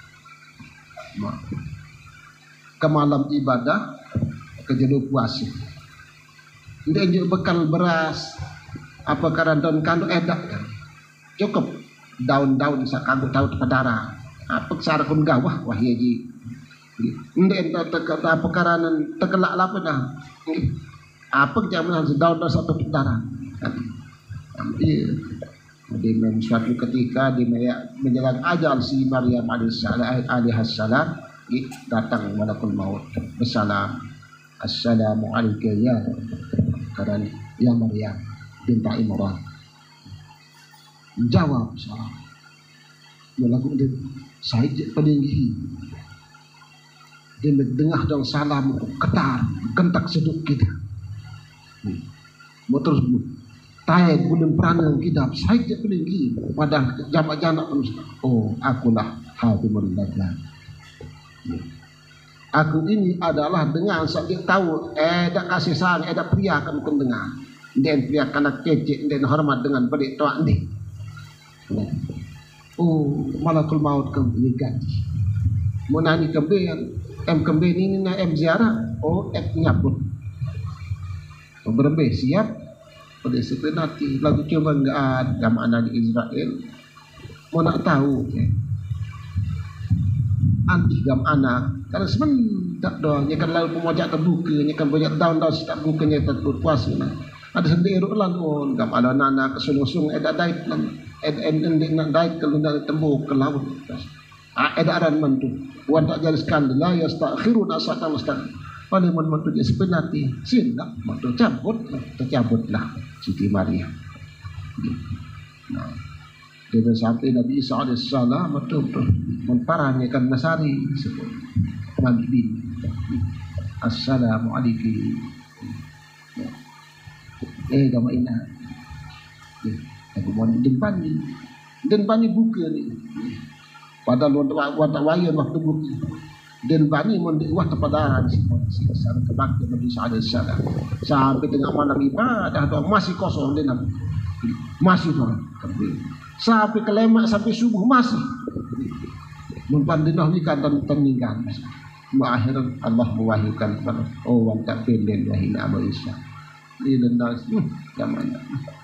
Speaker 1: Ke malam ibadah, ke jadul puasa. Dia juga bekal beras, apa karena daun kandung edak kan. Cukup daun-daun bisa kagum tahu padara. Apa cara kun gawah wah ya ji. Ndek apa karena tekelak lapa dah. Apa jangan daun-daun satu padara. Iya. Di suatu ketika di menjelang ajal si Maryam alaihissalam datang malakul maut bersalam, assalamu alayka ya karena ya Maryam binti Imran. Jawab salam. Ya lagu dia saya peninggi. Dia mendengar dong salam ketar kentak seduk kita. Motor Tayat gudang peranang kita saja peninggi pada jamak-jamak terus. Oh, akulah Hatimul Ladlan. Aku ini adalah dengan sakit tahu ada kasih sayang ada pria kan dengar. Dan pria kanak kecil dan hormat dengan pedik tuak ni. Oh, malakul maut kembali ganti. Monani kembali ini na ziarah. Oh, nyabut. Berbe siap. Pada sebenarnya lagu coba enggak ada mana di Israel mau nak tahu anti gam anak karena sebentar doang kan lalu pemojak terbuka kan banyak daun-daun setiap bukanya terpuas ada sendiri lan on gam ada anak kesunung-sung ada daik lan nak daik kalau nak tembuk ke laut ada aran mantu wan tak jalan sekali la yastakhiruna sa'atan mustaqim oleh mentu dia sebenarnya sila mantu tercabutlah Siti Maryam. Nah, dia sampai Nabi Isa alaihissalam betul-betul memparahnya kan Nasari sebut Nabi Assalamualaikum. Gama ina. Aku mau dan pani buka ni. Padahal waktu wayan waktu buka. Dan bani mendik wah tepadaran si sana kebakti Nabi SAW sampai tengah malam ibadah atau masih kosong dia Nabi masih orang sampai kelemak sampai subuh masih mempandinah nikah dan teninggal akhirnya Allah mewahyukan kepada wanta pilih wahina Abu Isa ini dendam zamannya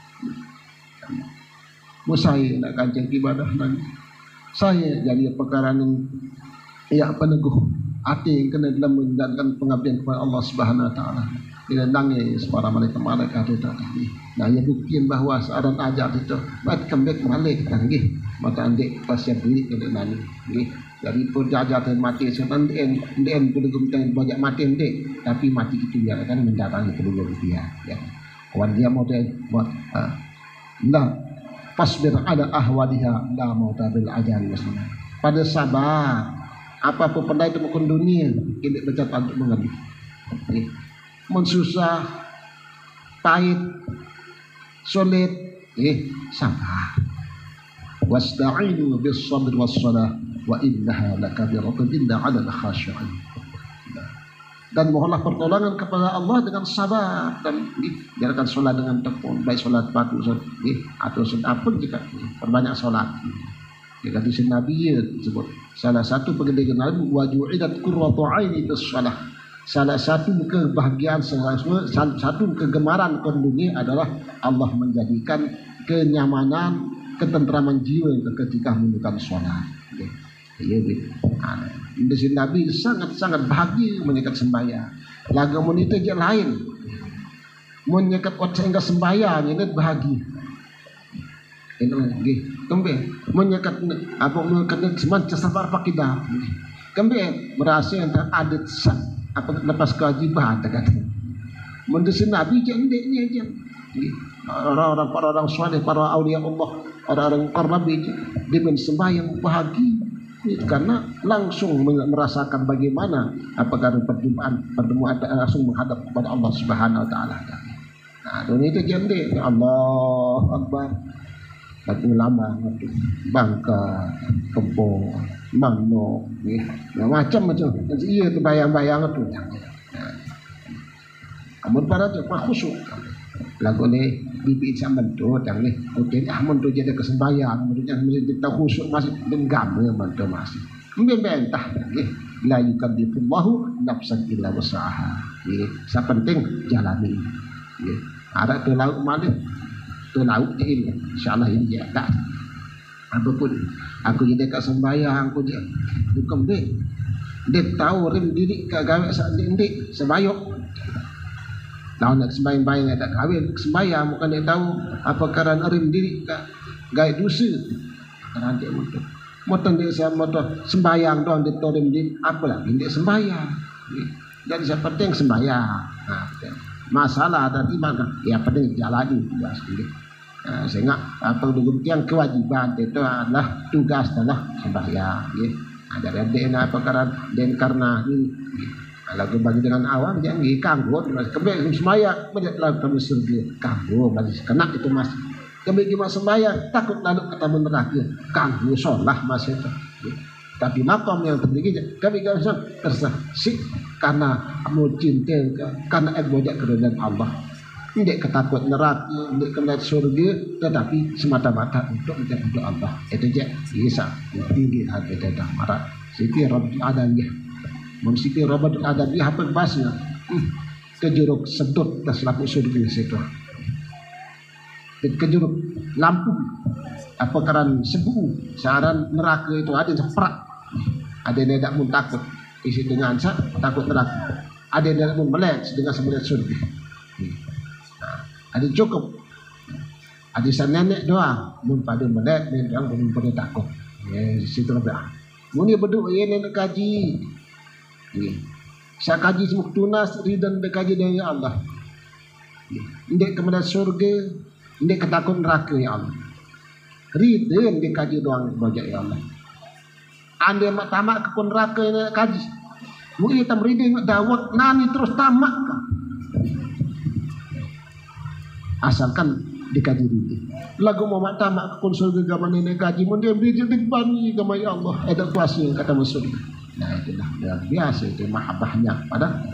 Speaker 1: musai nak kancing ibadah nanti saya jadi perkara yang peneguh hati kena dalam menjalankan pengabdian kepada Allah Subhanahu Wa Taala. Dia nangis para malaikat itu tadi. Nah, ia buktiin bahawa searan ajar itu baik kembali malik canggih. Mata andek pasien diri kena nani. Jadi pun jajar mati setan den pelugum teng banyak mati ndek, tapi mati itu ya kan mendatangi kedua dia. Ya. Kawan dia mau nah pasbir ada ahwadiha la mautabil ajal wasna. Pada sabar apapun pendai itu bukan dunia ini bercatat untuk mengerti mensusah pahit sulit sabar wasta'inu bis sabr was salah wa innaha lakabiratun illa 'alal khashi'in dan mohonlah pertolongan kepada Allah dengan sabar dan jalankan salat dengan tekun baik salat fardu atau sunat pun jika perbanyak salat. Jika di Nabi disebut salah satu pekerjaan Nabi waju'idat qurratu 'aini bis shalah. Salah satu kebahagiaan satu kegemaran dunia adalah Allah menjadikan kenyamanan, ketentraman jiwa ketika menunaikan salat. Ya gitu. Di Nabi sangat-sangat bahagia menyekat sembahyang. Lagu itu je lain. Menyekat sehingga sembahyang ini bahagia. Eno nggih. Kembe menyekat apa menyekat semacam sabar pakidah. Kembe merasa yang adat apa lepas kewajiban kata. Mendesin Nabi je ndeknya je. Orang-orang saleh, para aulia Allah, orang-orang Nabi dia sembahyang bahagia karena langsung merasakan bagaimana apakah pertemuan langsung menghadap kepada Allah Subhanahu wa taala. Nah, dunia itu jende Allah Akbar. Tapi lama itu Bangka, Kebo, Mano, macam-macam. Iya tu bayang-bayang itu. Amun para tu khusyuk. Lagu ni bibit zaman tu tang ni okey amun tu jadi kesembayang menurutnya kita khusyuk masih denggam man tu masih membentah nggih la yukallifullahu nafsan illa wus'aha nggih sapenting jalani nggih ada tu lauk malih tu lauk ini insyaallah ini ya tak apapun aku jadi kesembayang aku je bukan dia tahu rim diri ka gawe sak ndik sebayok. Lawan nak sembahyang-sembahyang tak kahwin sembahyang bukan dia tahu apa kerana rim diri ka gai dosa kerana dia moton dia sama moton sembahyang doang dia rim diri apa lagi dia sembahyang jadi saya penting sembahyang masalah dan iman ya penting jalani tugas sendiri sehingga apa yang kewajiban itu adalah tugas adalah sembahyang ada dia apa karena ini lagu bagi dengan awam jangan ganggu kembali sembahyang banyak lagu kami surga ganggu bagi kena itu mas kembali gimana sembahyang takut lalu kata neraka ganggu sholah mas itu tapi makom yang tertinggi kami gak tersah sih karena mau cinta karena bojak keridhaan Allah tidak ketakut neraka tidak kena surga tetapi semata-mata untuk mencari Allah itu je bisa tinggi hati datang marah siti Rabbul Alamin Monsiti Robert ada di hapun basnya kejuruk sedut tas lampu surga situ kejuruk lampu apa karan sebu saran neraka itu ada seprak ada yang tidak pun takut isi dengan takut neraka ada yang tidak pun melek dengan sebelah surga ada cukup ada nenek doang mun pada melek dan doang belum pada takut situ lah mun dia berdoa nenek kaji saya kaji semua tunas ridhan berkaji dengan ya Allah. Ndek kepada surga, ndek ketakut neraka ya Allah. Ridhan dikaji doang bojak ya Allah. Anda mak tamak ke neraka yang kaji. Mungkin kita ridhan dawak nani terus tamak. Asalkan dikaji ridhan. Lagu mau mak tamak ke surga gaman ini kaji. Mungkin ridhan dikbani gama ya Allah. Ada kuasa yang kata surga. Nah itulah luar biasa itu mahabbahnya pada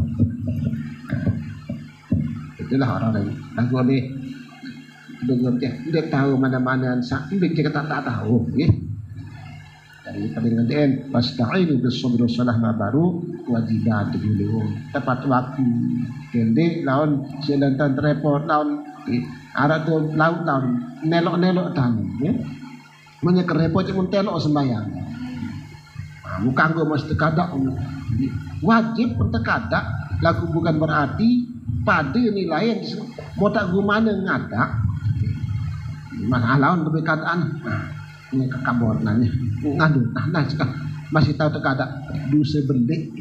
Speaker 1: itulah orang lagu ni dia tahu mana-mana sampai kita tak tahu dari pendengaran wasta'inu bis-sabri was-salah ma baru wajibat dulu tepat waktu kende lawan selantan report lawan arah tu laut lawan nelok-nelok tahu ya menyek report cuma telok sembahyang bukan gue mesti kadak wajib bertekadak lagu bukan berarti pada nilai yang mau tak gue mana ngadak mana lawan lebih kataan ini kekabor nanya ngadu nah sekarang masih tahu tekadak dosa bendik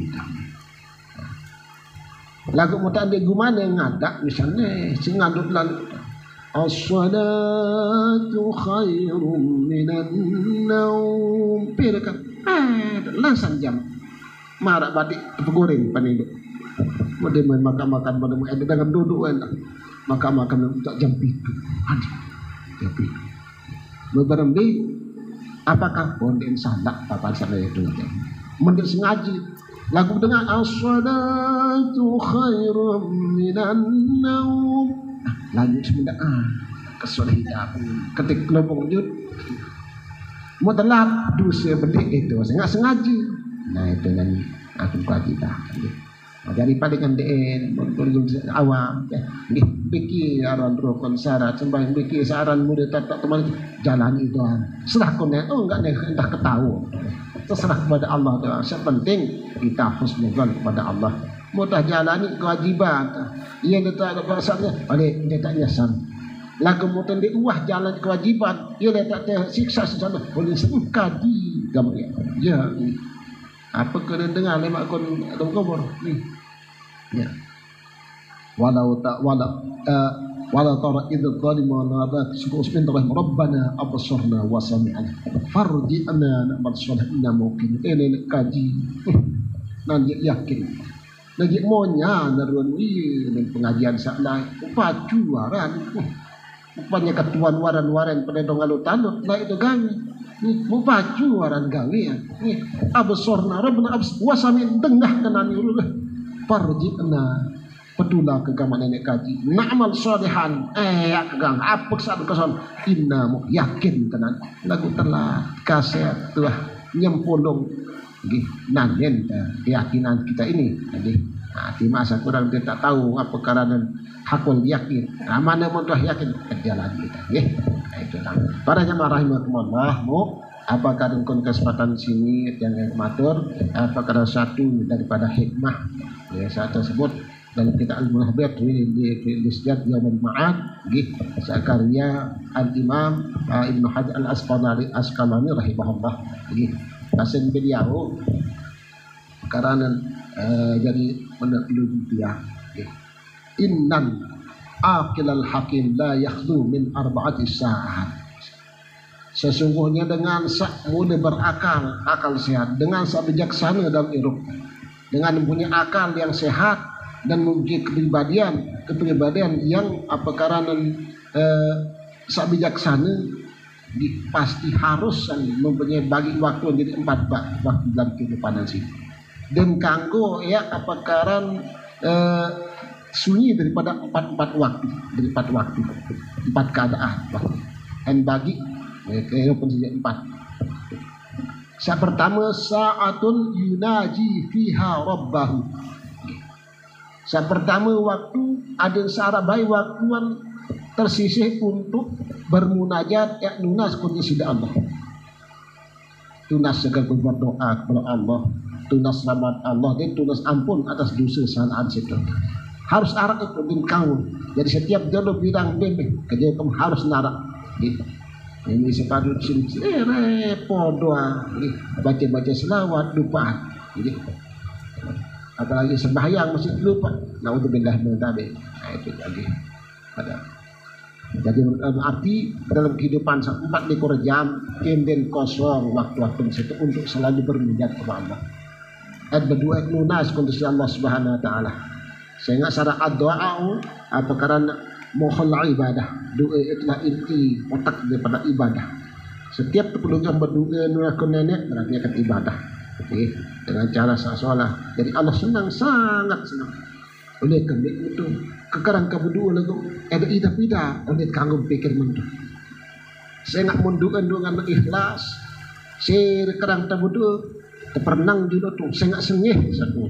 Speaker 1: lagu mau tak gue mana ngadak misalnya si ngadu lalu as-salatu khairum minan naum pirkan langsung jam marak batik goreng paninduk mode makan-makan pada ada dengan duduk enak makan-makan untuk jam itu jam itu beberapa apakah bonden salah papan sana itu mendir sengaji lagu dengan as-salatu khairum minan naum lagu sebenarnya kesulitan ketik kelompok jud mau telap dosa bedik itu sangat sengaja nah itu kan aku kewajiban daripada kan den awam nggih fikir aran rukun syarat sembahyang fikir saran murid tak teman jalan itu serah konek enggak nih entah ketahu terserah kepada Allah doang yang penting kita husnuzan kepada Allah mudah jalani kewajiban ia letak ada bahasanya balik dia tak nyasan lagu mutan di uah jalan kewajiban ia tak ada siksa sana boleh sengka di gambar ya apa kena dengar lemak kon dalam kubur ni ya walau tara idh zalimuna nadat subhusmin rabbana absarna wa sami'na farji'na na'mal salihna mungkin ini kaji nan yakin lagi monya narun wi pengajian saklah pacuaran upanya ketuan waran-waran pada dongalu tanut lah itu gawe ni mupacu waran gawe ya ni absorna rabbana wa sami'na dengah kenani ulul farji'na pedula ke gaman nenek kaji na'mal salihan ya kegang apa saat keson inna mu yakin tenan lagu telah kaset tuah nyempolong nggih nanen keyakinan kita ini nggih di masa kurang dia tak tahu apa karena hakul yakin mana mudah yakin jalan kita nggih itu lah para jamaah rahimakumullah mu apakah dengan kesempatan sini yang matur apakah satu daripada hikmah ya saat tersebut dalam kitab Al-Munahbiyat di Sejad Yaumul Ma'ad karya Al-Imam Ibn Hajar Al-Asqalani rahimahullah pasien beliau karena jadi menuju dia innan aqilal hakim la yakhlu min arba'ati sa'at sesungguhnya dengan mudah berakal akal sehat dengan bijaksana dalam hidup dengan mempunyai akal yang sehat dan mempunyai kepribadian yang apa karena bijaksana pasti harus mempunyai bagi waktu jadi 4 waktu dalam kehidupan sini dan kanggo ya apa karena sunyi daripada 4 waktu dari 4 waktu 4 keadaan waktu dan bagi kehidupan saja 4 saat pertama saatun yunaji fiha rabbahu saat pertama waktu ada sarabai waktuan tersisih untuk bermunajat ya nunas kondisi Allah tunas segala berdoa kepada Allah tunas rahmat Allah dan tunas ampun atas dosa kesalahan situ harus arak itu din kamu jadi setiap jodoh bilang bebe kerja kamu harus narak gitu ini sepadu sini podoa baca selawat lupa gitu apalagi sembahyang masih lupa naudzubillah min dzalik itu lagi ada jadi arti dalam kehidupan 4 jam kemudian kosong waktu-waktu situ untuk selalu bermunajat kepada Allah berdoa lunas kondisi Allah Subhanahu wa taala sehingga secara doa apa karena mohon ibadah doa itulah inti otak daripada ibadah setiap yang berdoa nurahkan nenek berarti akan ibadah dengan cara salah jadi Allah sangat senang oleh kerana itu kekarang berdoa lagu ada ida-ida oleh kanggo pikir mendu saya nak mendoa dengan ikhlas saya kerang berdoa terpernang juga tuh saya nggak sengih satu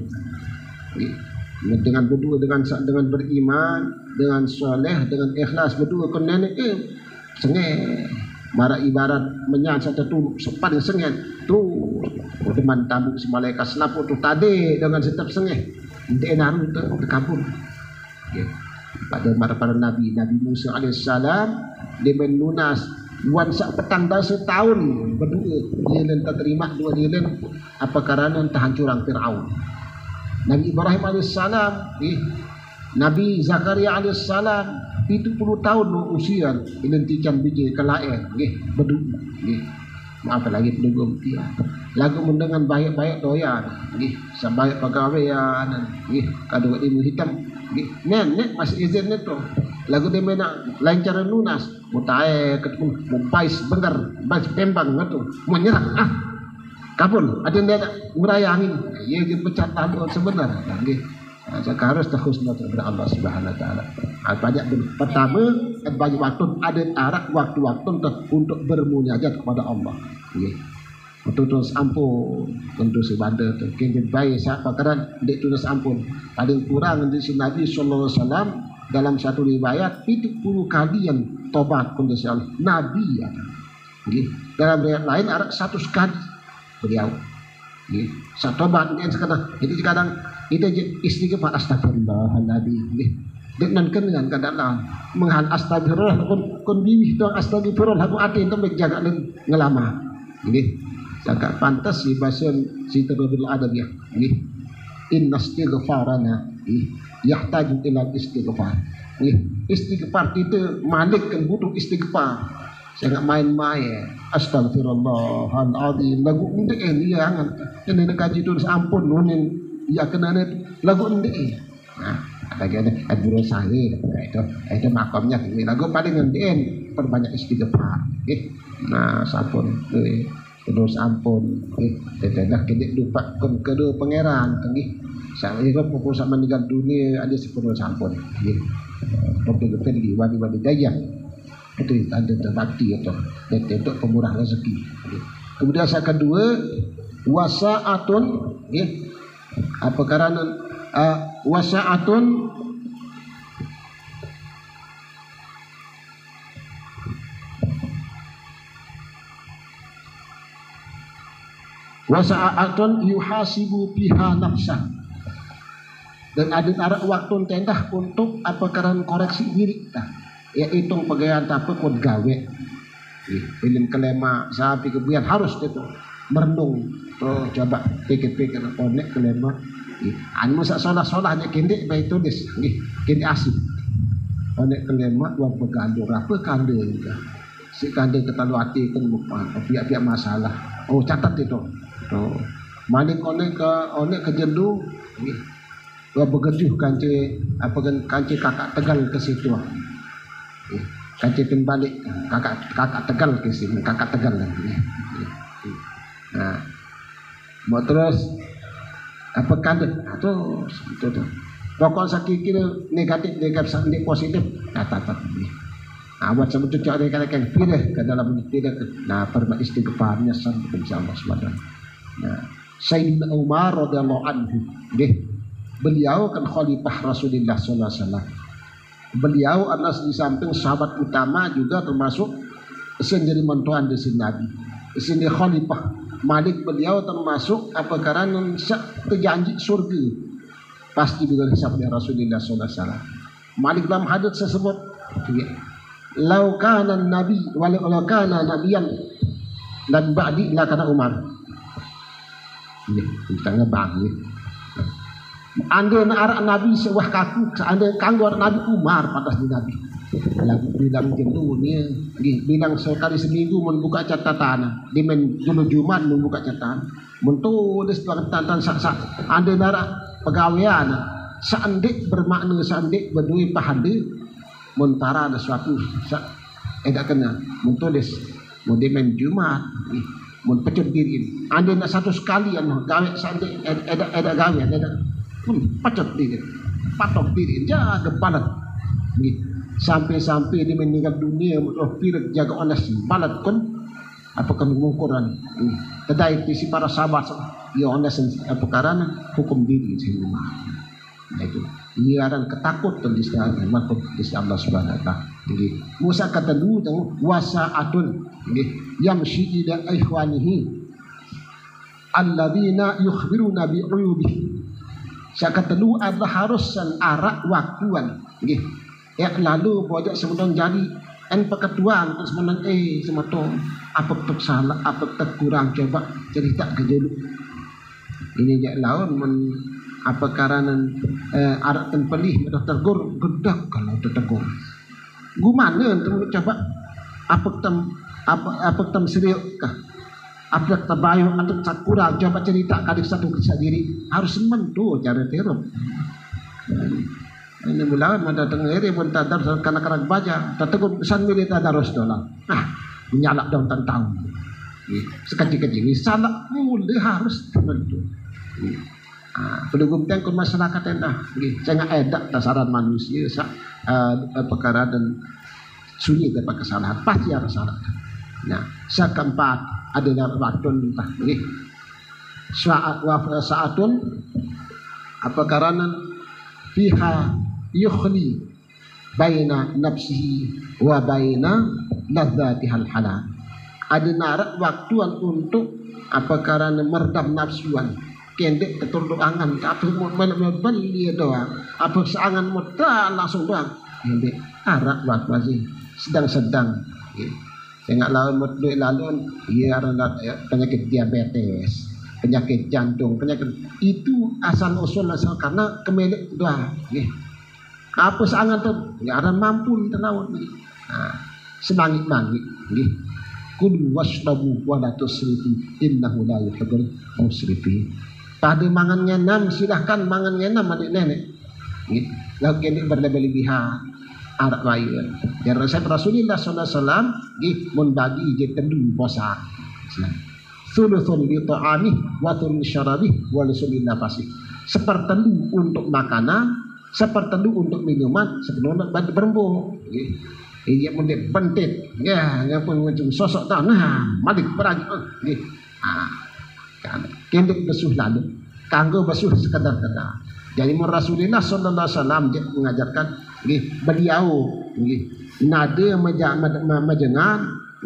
Speaker 1: dengan berdua dengan beriman dengan soleh dengan ikhlas berdua ke nenek sengih mara ibarat menyan satu tu sepan sengih tu teman tamu si malaikat selapu tu tadi dengan setiap sengih enaru tu kabur pada para nabi Musa alaihissalam dia menunas wansa petang dah setahun berdua dia dan tak terima dua dia dan apa karena terhancuran Fir'aun Nabi Ibrahim alaihissalam Nabi Zakaria alaihissalam 70 tahun usia ilentican biji kelair berdua maaf lagi penduduk dia lagu mendengar baik-baik doyan sebaik pegawaian kadang ilmu hitam nenek masih izin itu lagu dia nak lancar lunas mutai ketemu mubais bengar bais pembang itu menyerah kabul ada dia nak ngurayangin ia dia pecat tahu sebenarnya sekarang harus husnul kepada Allah Subhanahu wa taala banyak pertama banyak waktu ada arak waktu-waktu untuk bermunajat kepada Allah untuk tulis ampun untuk sebanda tu kini baik siapa kerana dia tulis ampun paling kurang di Nabi sallallahu alaihi wasallam dalam satu riwayat 70 kali yang tobat kondisi Allah Nabi ada dalam riwayat lain ada 100 kali beliau satu tobat ini sekarang jadi kadang itu istighfar astagfirullahaladzim dengan keadaan menghan astagfirullah kon biwih tuang astagfirullah aku ati itu jaga ngelama ini jaga pantas si basun si terlalu adab ya ini inna istighfarana yahtaju ila istighfar istighfar itu malik kan butuh istighfar saya nggak main-main astagfirullahaladzim lagu undek ini jangan ini kaji tulis ampun nunin ya kena lagu undek nah lagi ada ajurul sahih itu makamnya ini lagu paling ngendien perbanyak istighfar nah sampun terus ampun tetedah kini lupa kedua pangeran saya itu pupus meninggal dunia ada sepuluh sampun dokter di wadi daya itu ada terbakti atau itu pemurah rezeki. Kemudian yang kedua wasaatun apa karena wasaatun wasaatun yuhasibu biha nafsah dan ada waktu tendah untuk apa karena koreksi diri ya hitung pegawai tapi kod gawe film kelema sapi kemudian harus itu merenung coba pikir-pikir konek kelema anu sak solah-solahnya kinde baik tulis kinde asik konek kelema dua pegandur apa kande si kande ketalu hati kan pihak-pihak masalah catat itu malik konek ke jendu dua begejuh kanci apa kanci kakak tegal ke situ kanci pin balik kakak tegal ke sini kakak tegal lagi nah mau terus apa kande atau itu pokok sakit negatif sandi positif catat awat sebut cari kan pilih ke dalam tidak nah perma istighfarnya sampai insyaallah subhanahu nah Sayyidina Umar radhiyallahu anhu beliau kan khalifah Rasulullah sallallahu alaihi wasallam. Beliau adalah di samping sahabat utama juga termasuk sendiri mentuan di sini Nabi. Di sini khalifah Malik beliau termasuk apa karena terjanji surga. Pasti juga disabda Rasulullah sallallahu alaihi wasallam. Malik dalam hadits tersebut lau kana nabi walau kana nabiyan dan ba'di la kana Umar. Ini kita ngebang anda nak Nabi sewah kaku, anda kanggo Nabi Umar patas di Nabi. Bilang gitu ni, bilang sekali seminggu membuka catatan, di dulu Jumat membuka catatan, menulis catatan sak anda nak pegawaian, seandik bermakna seandik berdui pahadi, mentara ada suatu, edak kena, menulis, mau di Jumat, mau pecut diri, anda nak satu sekali yang gawe seandik, edak gawe, edak patok diri jaga balat sampai dia meninggal dunia pilih jaga onas balat kon apa kan mengukuran kedai si para sahabat ya onas apa karena hukum diri sehingga nah itu nyiaran ketakutan di sana makut di Allah subhanahu wa ta'ala Musa kata dulu wasaatun yamshi ila ikhwanihi alladzina yukhbiruna bi'uyubihi saya kata lu adalah harus arak waktuan ya lalu bojak sebenarnya jadi en peketuan terus menang sematong apa salah apa kurang coba cerita ke dulu ini jak lawan apa karena arak ten pelih dah tegur gedak kalau tegur gimana untuk coba apa tem serius kah apa terbayang atau kurang coba cerita kali satu kisah diri harus mentu cara terus ini mula ada tengeri pun tadar kanak-kanak baca tetegun san milih tadarus doang menyalak dong tentang sekecil-kecil salah mulai harus mentu pendukung tengkun masyarakat enak saya nggak edak dasaran manusia perkara dan sunyi tanpa kesalahan pasti ada salah nah sekeempat adalah waktu saatun apa karena fiha yukhli baina nafsihi wa baina ladzatihal halal ada narak waktuan untuk apa karena merdam nafsuan kendek ketur doangan apa mau beli dia doang apa seangan mudah langsung doang kendek arak buat masih sedang-sedang saya nggak lawan duit lalu iya penyakit diabetes penyakit jantung penyakit itu asal usul karena kemelek doang apa seangan tuh nggak ada mampu tenawat semangit-mangit kul wasrabu wa la tusrifu innahu la yuhibbul musrifin. Pada mangan ngenam silahkan mangan ngenam adik nenek. Lalu kini berlebih-lebihan arak raya. Dan resep Rasulullah sallallahu alaihi wasallam mun bagi je tedu puasa. Thuluthun li ta'amih wa thuluthun li syarabih wa li nafasih. Sepertedu untuk makanan, sepertedu untuk minuman, sepenuhnya berembung. Ia pun pentit, ya, yang pun macam sosok tak, nah, malik peragi, kan, kendek basuh lalu, kanggo basuh sekadar-kadar. Jadi Rasulullah sallallahu alaihi wasallam mengajarkan, beliau, nada majangan,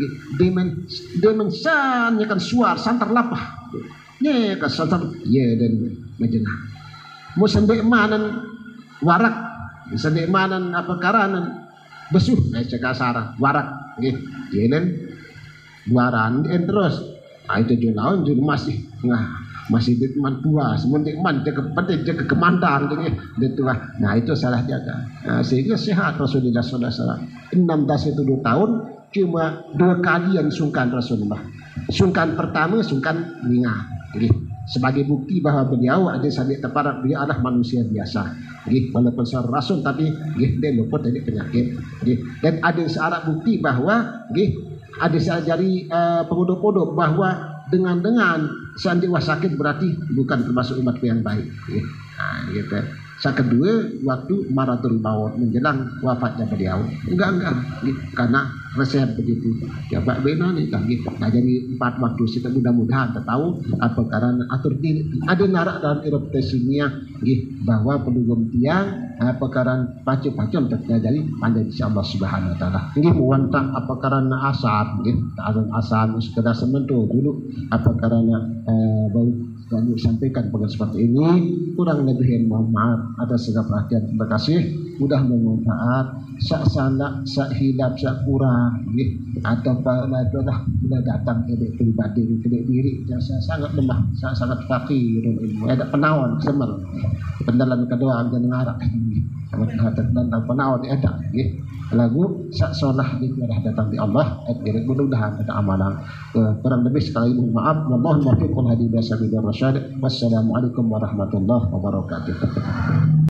Speaker 1: demensan, kan suar, santar lapah, ni kan santar, ya dan majangan. Mau sendek manan warak, sendek manan apa karanan. Besuh cakap sarah warak jalan buaran terus itu junaun juga masih di teman tua sementik man jaga penting jaga kemandang gitu nah itu salah jaga sehingga sehat Rasulullah sallallahu alaihi wasallam 16 tahun cuma 2 kali yang sungkan Rasulullah sungkan pertama sungkan ninga sebagai bukti bahwa beliau ada sabit teparat beliau adalah manusia biasa walaupun seorang rasul tapi dia luput dari penyakit dan ada searah bukti bahwa ada seajari pengodo-podo bahwa dengan seandainya sakit berarti bukan termasuk umat yang baik gitu. Yang kedua waktu maratul maut menjelang wafatnya beliau enggak karena resep begitu ya Pak Bena nih kan gitu. Nah jadi 4 waktu kita mudah-mudahan tahu apa karena atur ada narak dalam erupsinya bahwa pendugum tiang apa karena pacu-pacu terjadi pandai insya Allah subhanahu wa ta'ala muwantah apa karena asar ta'adun asar sekedar sementu dulu apa karena baru kami sampaikan pada seperti ini kurang lebih mohon maaf atas segala perhatian terima kasih mudah bermanfaat sak salah sak hilap sak kurang atau pada bila datang ke pribadi ke diri saya sangat lemah saya sangat fakir ilmu ada penawan semer pendalan kedua jangan ngarap sangat dan penawan ada lagu sak solah dikurah datang di Allah mudah-mudahan ada amalan kurang lebih sekali mohon maaf wallahu muwaffiq wal hadi ila sabilir rasyad wassalamualaikum warahmatullahi wabarakatuh.